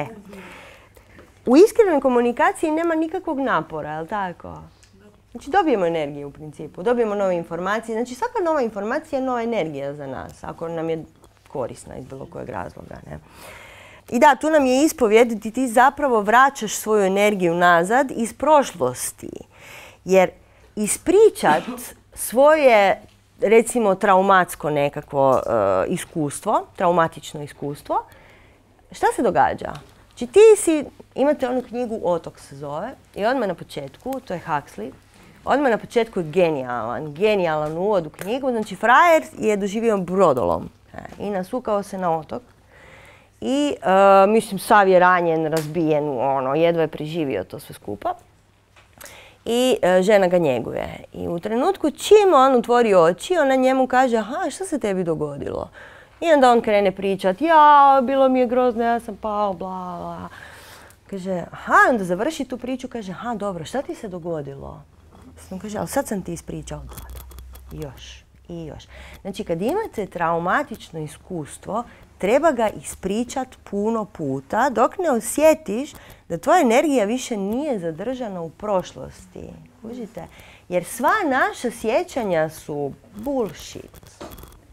U iskrenoj komunikaciji nema nikakvog napora, je li tako? Znači dobijemo energiju u principu, dobijemo nove informacije. Znači svaka nova informacija je nova energija za nas, ako nam je korisna iz bilo kojeg razloga. Ne? I da, tu nam je ispovijed, ti zapravo vraćaš svoju energiju nazad iz prošlosti. Jer ispričat svoje, recimo, traumatsko nekakvo iskustvo, traumatično iskustvo, šta se događa? Znači imate onu knjigu Otok se zove i odmah na početku, to je Huxley, odmah na početku je genijalan uvod u knjigu. Znači frajer je doživio brodolom i nasukao se na otok. I, mislim, sav je ranjen, razbijen, jedva je preživio to sve skupa. I žena ga njeguje. I u trenutku čim on otvori oči, ona njemu kaže, aha, što se tebi dogodilo? I onda on krene pričati, bilo mi je grozno, ja sam pao, bla, bla. Kaže, aha, onda završi tu priču, kaže, aha, dobro, šta ti se dogodilo? On kaže, ali sad sam ti ispričao, da, još i još. Znači, kad imate traumatično iskustvo, treba ga ispričati puno puta dok ne osjetiš da tvoja energija više nije zadržana u prošlosti. Kužite? Jer sva naša sjećanja su bullshit.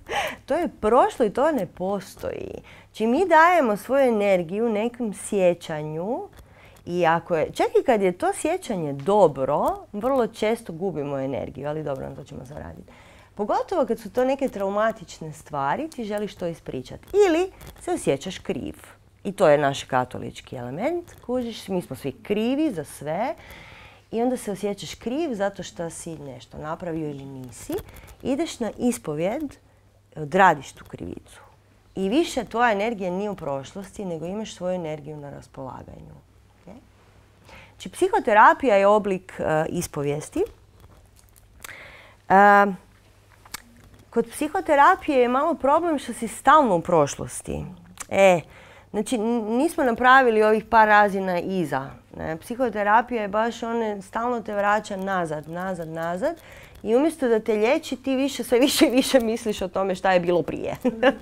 To je prošlo i to ne postoji. Znači mi dajemo svoju energiju nekom sjećanju i čak i kad je to sjećanje dobro, vrlo često gubimo energiju, ali dobro, to ćemo zaraditi. Pogotovo kad su to neke traumatične stvari, ti želiš to ispričati. Ili se osjećaš kriv. I to je naš katolički element. Kužiš, mi smo svi krivi za sve. I onda se osjećaš kriv zato što si nešto napravio ili nisi. Ideš na ispovjed, odradiš tu krivicu. I više tvoja energija nije u prošlosti, nego imaš svoju energiju na raspolaganju. Okay? Znači, psihoterapija je oblik ispovijesti. Kod psihoterapije je malo problem što si stalno u prošlosti. Znači, nismo napravili ovih par razina iza. Ne? Psihoterapija je baš stalno te vraća nazad. I umjesto da te liječi, ti sve više i više misliš o tome šta je bilo prije.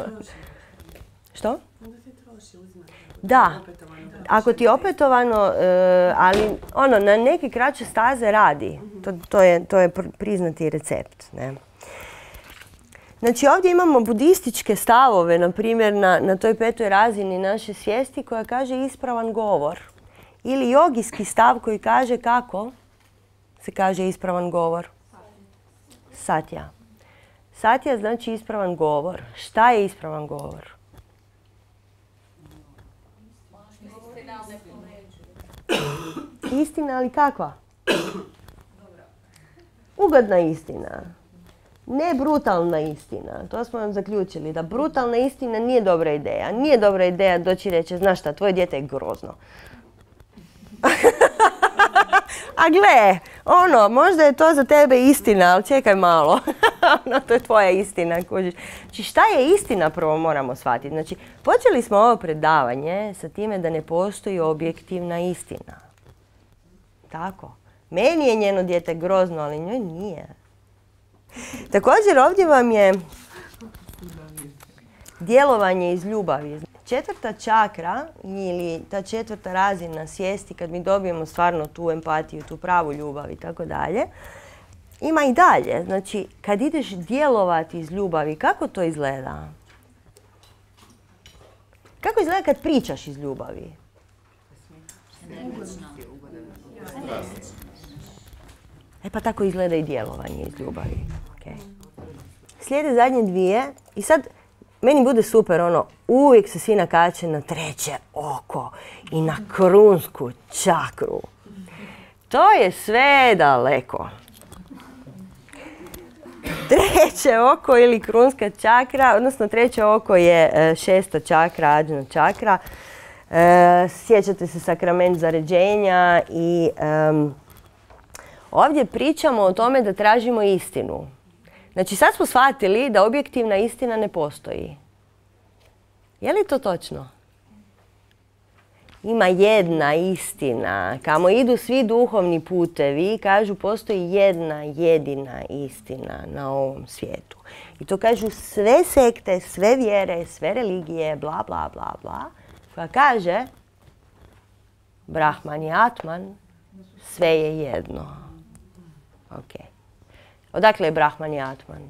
Što? Da. Ako ti opetovano, ali na neke kraće staze radi. To je priznati recept. Ne? Znači ovdje imamo budističke stavove, na primjer na toj 5. razini naše svijesti koja kaže ispravan govor. Ili jogijski stav koji kaže kako se kaže ispravan govor. Satya. Satya znači ispravan govor. Šta je ispravan govor? Istina, ali kakva? Ugodna istina. Ne brutalna istina. To smo vam zaključili. Da brutalna istina nije dobra ideja. Nije dobra ideja doći i reći, znaš šta, tvoje dijete je grozno. A gle, možda je to za tebe istina, ali čekaj malo. To je tvoja istina. Znači, šta je istina prvo moramo shvatiti. Znači, počeli smo ovo predavanje sa time da ne postoji objektivna istina. Tako. Meni je njeno dijete grozno, ali njoj nije. Također ovdje vam je djelovanje iz ljubavi. 4. čakra ili ta 4. razina svijesti, kad mi dobijemo stvarno tu empatiju, tu pravu ljubav i tako dalje, ima i dalje. Znači, kad ideš djelovati iz ljubavi, kako to izgleda? Kako izgleda kad pričaš iz ljubavi? Pa tako izgleda i djelovanje iz ljubavi. Okay. Slijede zadnje 2 i sad meni bude super uvijek se svi nakače na 3. oko i na krunsku čakru. To je sve daleko. 3. oko ili krunska čakra, odnosno 3. oko je 6. čakra, Ađna čakra. Sjećate se sakrament zaređenja i ovdje pričamo o tome da tražimo istinu. Znači sad smo shvatili da objektivna istina ne postoji. Je li to točno? Ima jedna istina. Kamo idu svi duhovni putevi, kažu postoji jedna jedina istina na ovom svijetu. I to kažu sve sekte, sve vjere, sve religije, bla bla bla bla. Koja kaže Brahman i Atman, sve je jedno. Ok. Odakle je Brahman i Atman?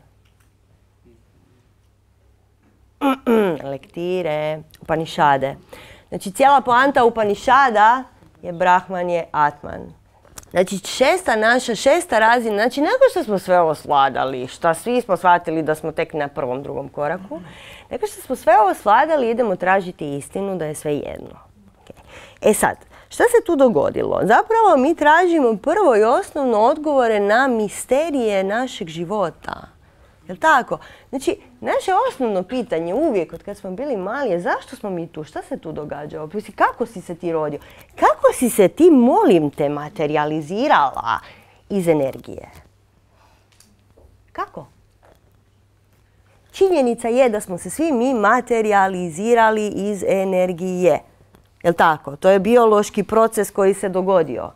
Lektire, Upanišade. Znači cijela poanta Upanišada je Brahman je Atman. Znači 6. razina, znači nakon što smo sve ovo svladali, šta svi smo shvatili da smo tek na 1., 2. koraku, nakon što smo sve ovo svladali idemo tražiti istinu da je sve jedno. Okay. Sad, šta se tu dogodilo? Zapravo mi tražimo prvo i osnovno odgovore na misterije našeg života. Jel' tako? Znači, naše osnovno pitanje uvijek od kad smo bili mali je zašto smo mi tu? Šta se tu događa? Kako si se ti rodio? Kako si se ti, molim te, materijalizirala iz energije? Kako? Činjenica je da smo se svi mi materijalizirali iz energije. Jel' tako? To je biološki proces koji se dogodio.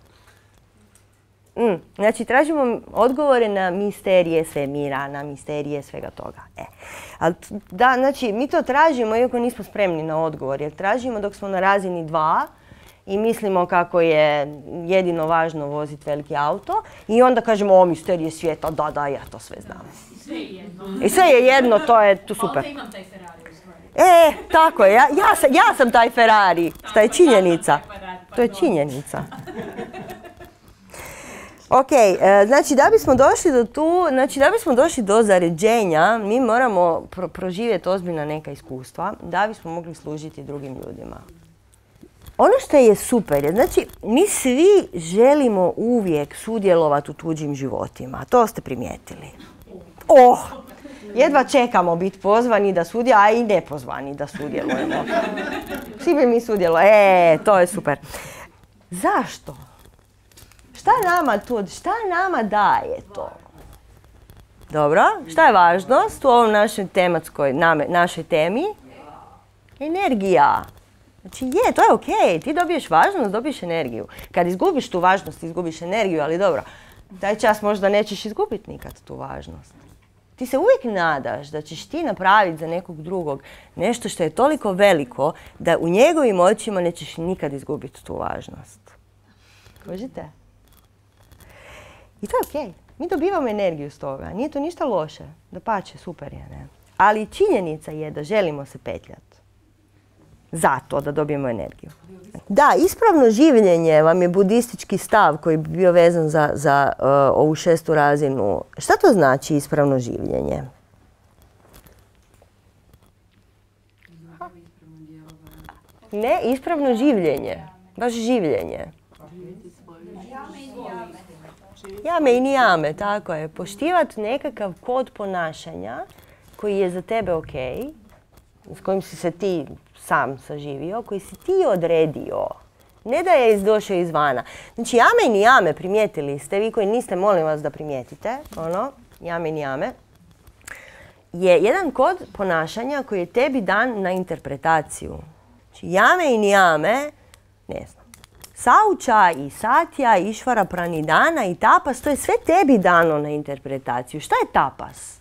Znači, tražimo odgovore na misterije svemira, na misterije svega toga. Znači, mi to tražimo iako nismo spremni na odgovor, jer tražimo dok smo na razini 2 i mislimo kako je jedino važno voziti veliki auto i onda kažemo o misterije svijeta, da, ja to sve znam. I sve je jedno, to je tu super. Onda imam taj Ferrari u stvari. Tako je, ja sam taj Ferrari, šta je činjenica. To je činjenica. Ok, znači da bismo došli do tu, da bismo došli do zaređenja, mi moramo proživjeti ozbiljna neka iskustva da bismo mogli služiti drugim ljudima. Ono što je super je, znači mi svi želimo uvijek sudjelovati u tuđim životima, to ste primijetili. Jedva čekamo biti pozvani da sudjelujemo, a i nepozvani da sudjelujemo. Svi bi mi sudjelovali, to je super. Zašto? Šta nama daje to? Dobro, šta je važnost u ovom našoj temi? Energija. Znači to je okej, ti dobiješ važnost, dobiješ energiju. Kad izgubiš tu važnost, izgubiš energiju, ali dobro, taj čas možda nećeš izgubiti nikad tu važnost. Ti se uvijek nadaš da ćeš ti napraviti za nekog drugog nešto što je toliko veliko da u njegovim očima nećeš nikad izgubiti tu važnost. Kužite? I to je okej. Mi dobivamo energiju s toga. Nije to ništa loše. Dapače, super je, ne? Ali činjenica je da želimo se petljati. Zato da dobijemo energiju. Da, ispravno življenje vam je budistički stav koji bi bio vezan za ovu 6. razinu. Šta to znači ispravno življenje? Ne, ispravno življenje. Baš življenje. Jame i nijame, tako je. Poštivati nekakav kod ponašanja koji je za tebe okej, s kojim si se ti sam saživio, koji si ti odredio. Ne da je došao izvana. Znači, jame i nijame, primijetili ste, vi koji niste, molim vas da primijetite, jame i nijame, je jedan kod ponašanja koji je tebi dan na interpretaciju. Znači, jame i nijame, ne znam, Sauča i Satja, Išvara Pranidana i tapas, to je sve tebi dano na interpretaciju. Šta je tapas?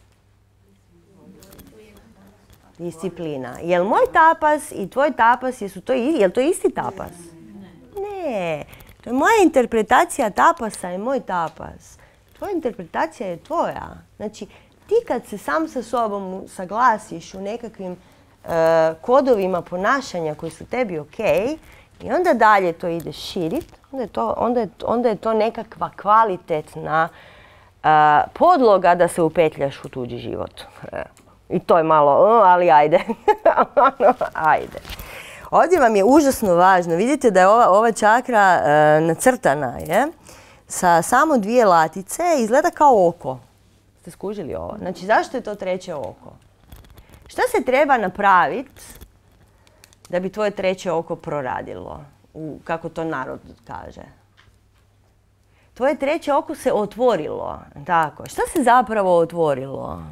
Disciplina. Jel moj tapas i tvoj tapas, jel to isti tapas? Ne. To je moja interpretacija tapasa je moj tapas. Tvoja interpretacija je tvoja. Znači, ti kad se sam sa sobom saglasiš u nekakvim kodovima ponašanja koji su tebi okej, i onda dalje to ideš širit, onda je to nekakva kvalitetna podloga da se upetljaš u tuđi život. I to je malo, ali ajde. Ajde. Ovdje vam je užasno važno. Vidite da je ova čakra nacrtana, je? Sa samo 2 latice, izgleda kao oko. Ste skužili ovo? Znači, zašto je to 3. oko? Šta se treba napraviti da bi tvoje 3. oko proradilo? Kako to narod kaže. Tvoje 3. oko se otvorilo. Tako. Šta se zapravo otvorilo?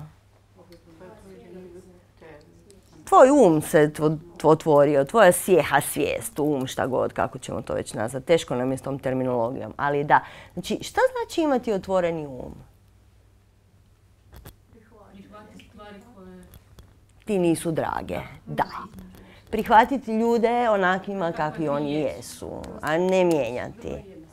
Tvoj um se otvorio, tvoja sjeha svijest, šta god, kako ćemo to već nazvati. Teško nam je s tom terminologijom, ali da. Znači, šta znači imati otvoreni um? Ti nisu drage, da. Prihvatiti ljude onakvima kakvi oni jesu, a ne mijenjati.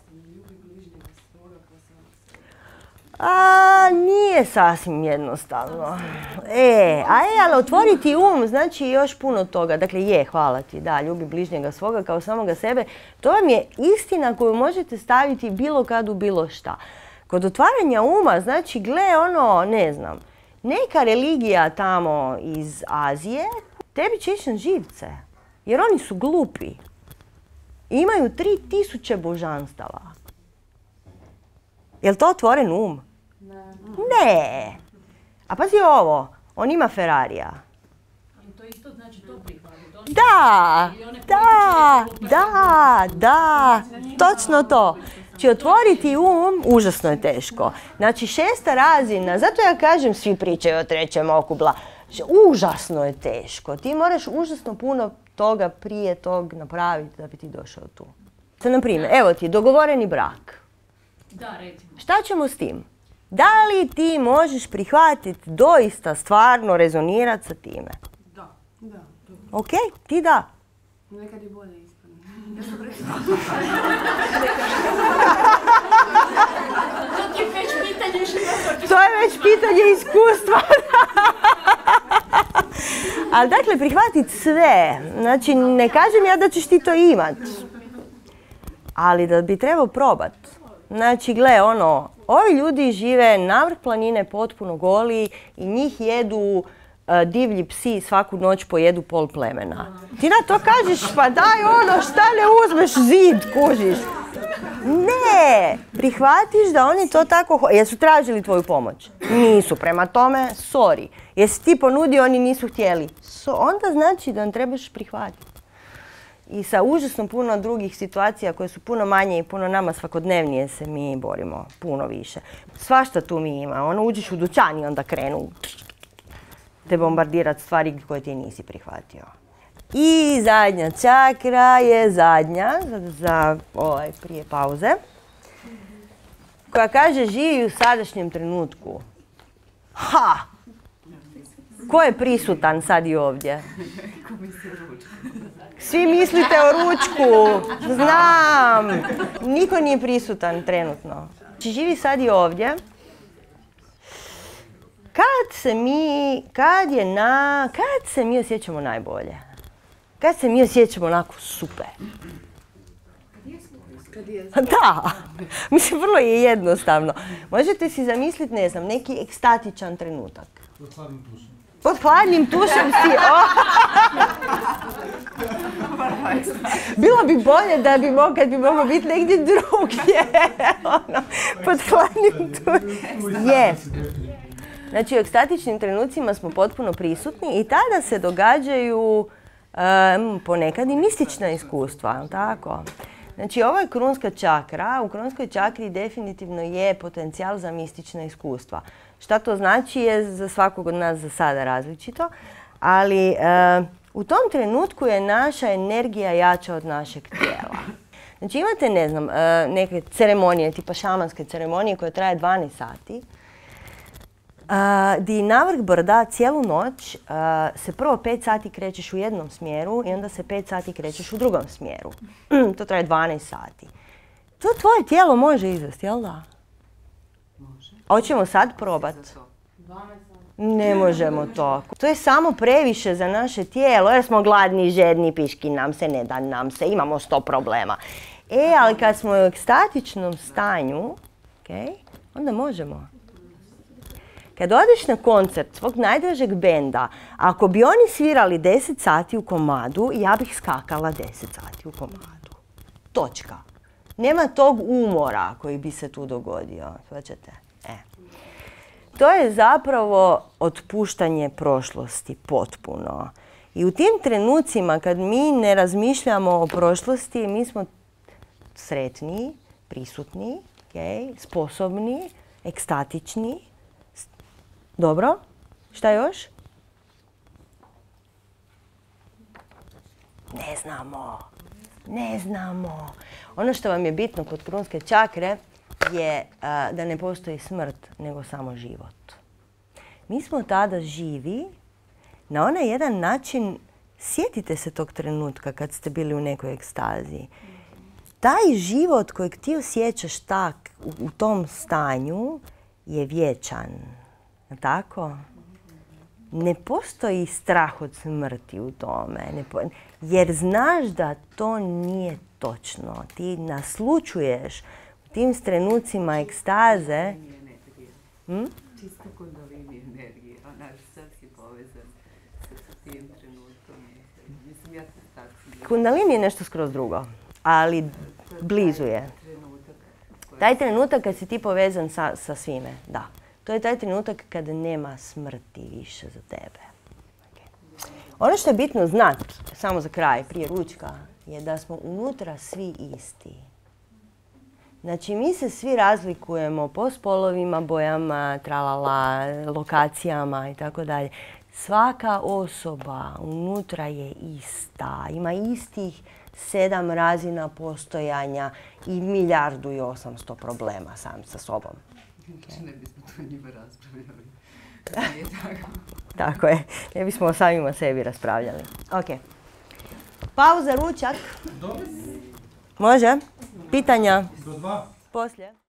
Nije sasvim jednostavno. Ali otvoriti um znači još puno toga. Dakle, hvala ti, da, ljubi bližnjega svoga kao samoga sebe. To vam je istina koju možete staviti bilo kad u bilo šta. Kod otvaranja uma, znači, ne znam, neka religija tamo iz Azije tebi će ići na živce. Jer oni su glupi. Imaju 3000 božanstava. Je li to otvoren um? Ne. A pazi ovo, on ima Ferrarija. To isto znači to prihvati. Da, točno to. Znači, otvoriti um, užasno je teško. Znači, 6. razina, zato ja kažem, svi pričaju o 3. oku, bla. Užasno je teško. Ti moraš užasno puno toga prije tog napraviti da bi ti došao tu. Sad, na primjer, evo ti, dogovoreni brak. Da, recimo. Šta ćemo s tim? Da li ti možeš prihvatiti, doista, stvarno rezonirati sa time? Da. Ok, ti da. Nekad je bolje ispravno. To je već pitanje iskustva. Ali dakle, prihvatiti sve. Znači, ne kažem ja da ćeš ti to imat. Ali da bi trebao probat. Znači, gle, ovi ljudi žive na vrh planine potpuno goli i njih jedu divlji psi, svaku noć pojedu pol plemena. Ti na to kažeš, pa daj šta ne uzmeš zid, kužiš. Ne, prihvatiš da oni to tako... Jesu tražili tvoju pomoć? Nisu, prema tome, sorry. Jesi ti ponudio, oni nisu htjeli? Onda znači da trebaš prihvatiti. I sa užasno puno drugih situacija koje su puno manje i puno nama svakodnevnije se mi borimo puno više. Svašta tu mi ima. Uđeš u dućan i onda krenu te bombardirati stvari koje ti nisi prihvatio. I zadnja čakra je zadnja, za prije pauze, koja kaže živi u sadašnjem trenutku. Ha! Ko je prisutan sad i ovdje? Svi mislite o ručku. Znam. Niko nije prisutan trenutno. Znači živi sad i ovdje. Kad se mi osjećamo najbolje? Kad se mi osjećamo onako super? Da, mislim vrlo je jednostavno. Možete si zamisliti, ne znam, neki ekstatičan trenutak. Pod hladnim tušem. Pod hladnim tušem si... Bilo bi bolje da bi kad bi mogao biti negdje drugdje. Pod hladnim tušem. Je. Znači u ekstatičnim trenucima smo potpuno prisutni i tada se događaju ponekad i mistična iskustva, tako? Znači ovo je krunska čakra, u krunskoj čakri definitivno je potencijal za mistična iskustva. Šta to znači je za svakog od nas za sada različito, ali u tom trenutku je naša energija jača od našeg tijela. Znači imate, ne znam, neke ceremonije, tipa šamanske ceremonije koje traje 12 sati, di navrh brda cijelu noć se prvo 5 sati krećeš u jednom smjeru i onda se 5 sati krećeš u drugom smjeru. To traje 12 sati. To tvoje tijelo može izvesti, jel da? Može. A hoćemo sad probat? Ne možemo to. To je samo previše za naše tijelo jer smo gladni, žedni, piški nam se, ne da nam se, imamo 100 problema. Ali kad smo u ekstatičnom stanju, onda možemo. Kad odeš na koncert svog najdražeg benda, ako bi oni svirali 10 sati u komadu, ja bih skakala 10 sati u komadu. Točka. Nema tog umora koji bi se tu dogodio. Svaćate? To je zapravo otpuštanje prošlosti potpuno. I u tim trenucima kad mi ne razmišljamo o prošlosti, mi smo sretni, prisutni, sposobni, ekstatični. Dobro. Šta još? Ne znamo. Ono što vam je bitno kod krunske čakre je da ne postoji smrt, nego samo život. Mi smo tada živi na onaj jedan način, sjetite se tog trenutka kad ste bili u nekoj ekstazi. Taj život kojeg ti osjećaš tak u tom stanju je vječan. Tako? Ne postoji strah od smrti u tome, jer znaš da to nije točno. Ti naslućuješ u tim trenucima ekstaze. Čista kundalini energije, sad si povezan sa tim trenutkom. Mislim, ja sam tako. Kundalini je nešto skroz drugo, ali blizu je. Taj trenutak kad si ti povezan sa svime, da. To je taj trenutak kada nema smrti više za tebe. Ono što je bitno znat, samo za kraj, prije ručka, je da smo unutra svi isti. Znači, mi se svi razlikujemo po spolovima, bojama, tralala, lokacijama i tako dalje. Svaka osoba unutra je ista, ima istih 7 razina postojanja i 1.800.000 problema sam sa sobom. Ne bismo to njima raspravljali. Tako je, ne bismo o samima sebi raspravljali. Ok. Pauza, ručak. Dobro. Može? Pitanja? Do 2. Poslije.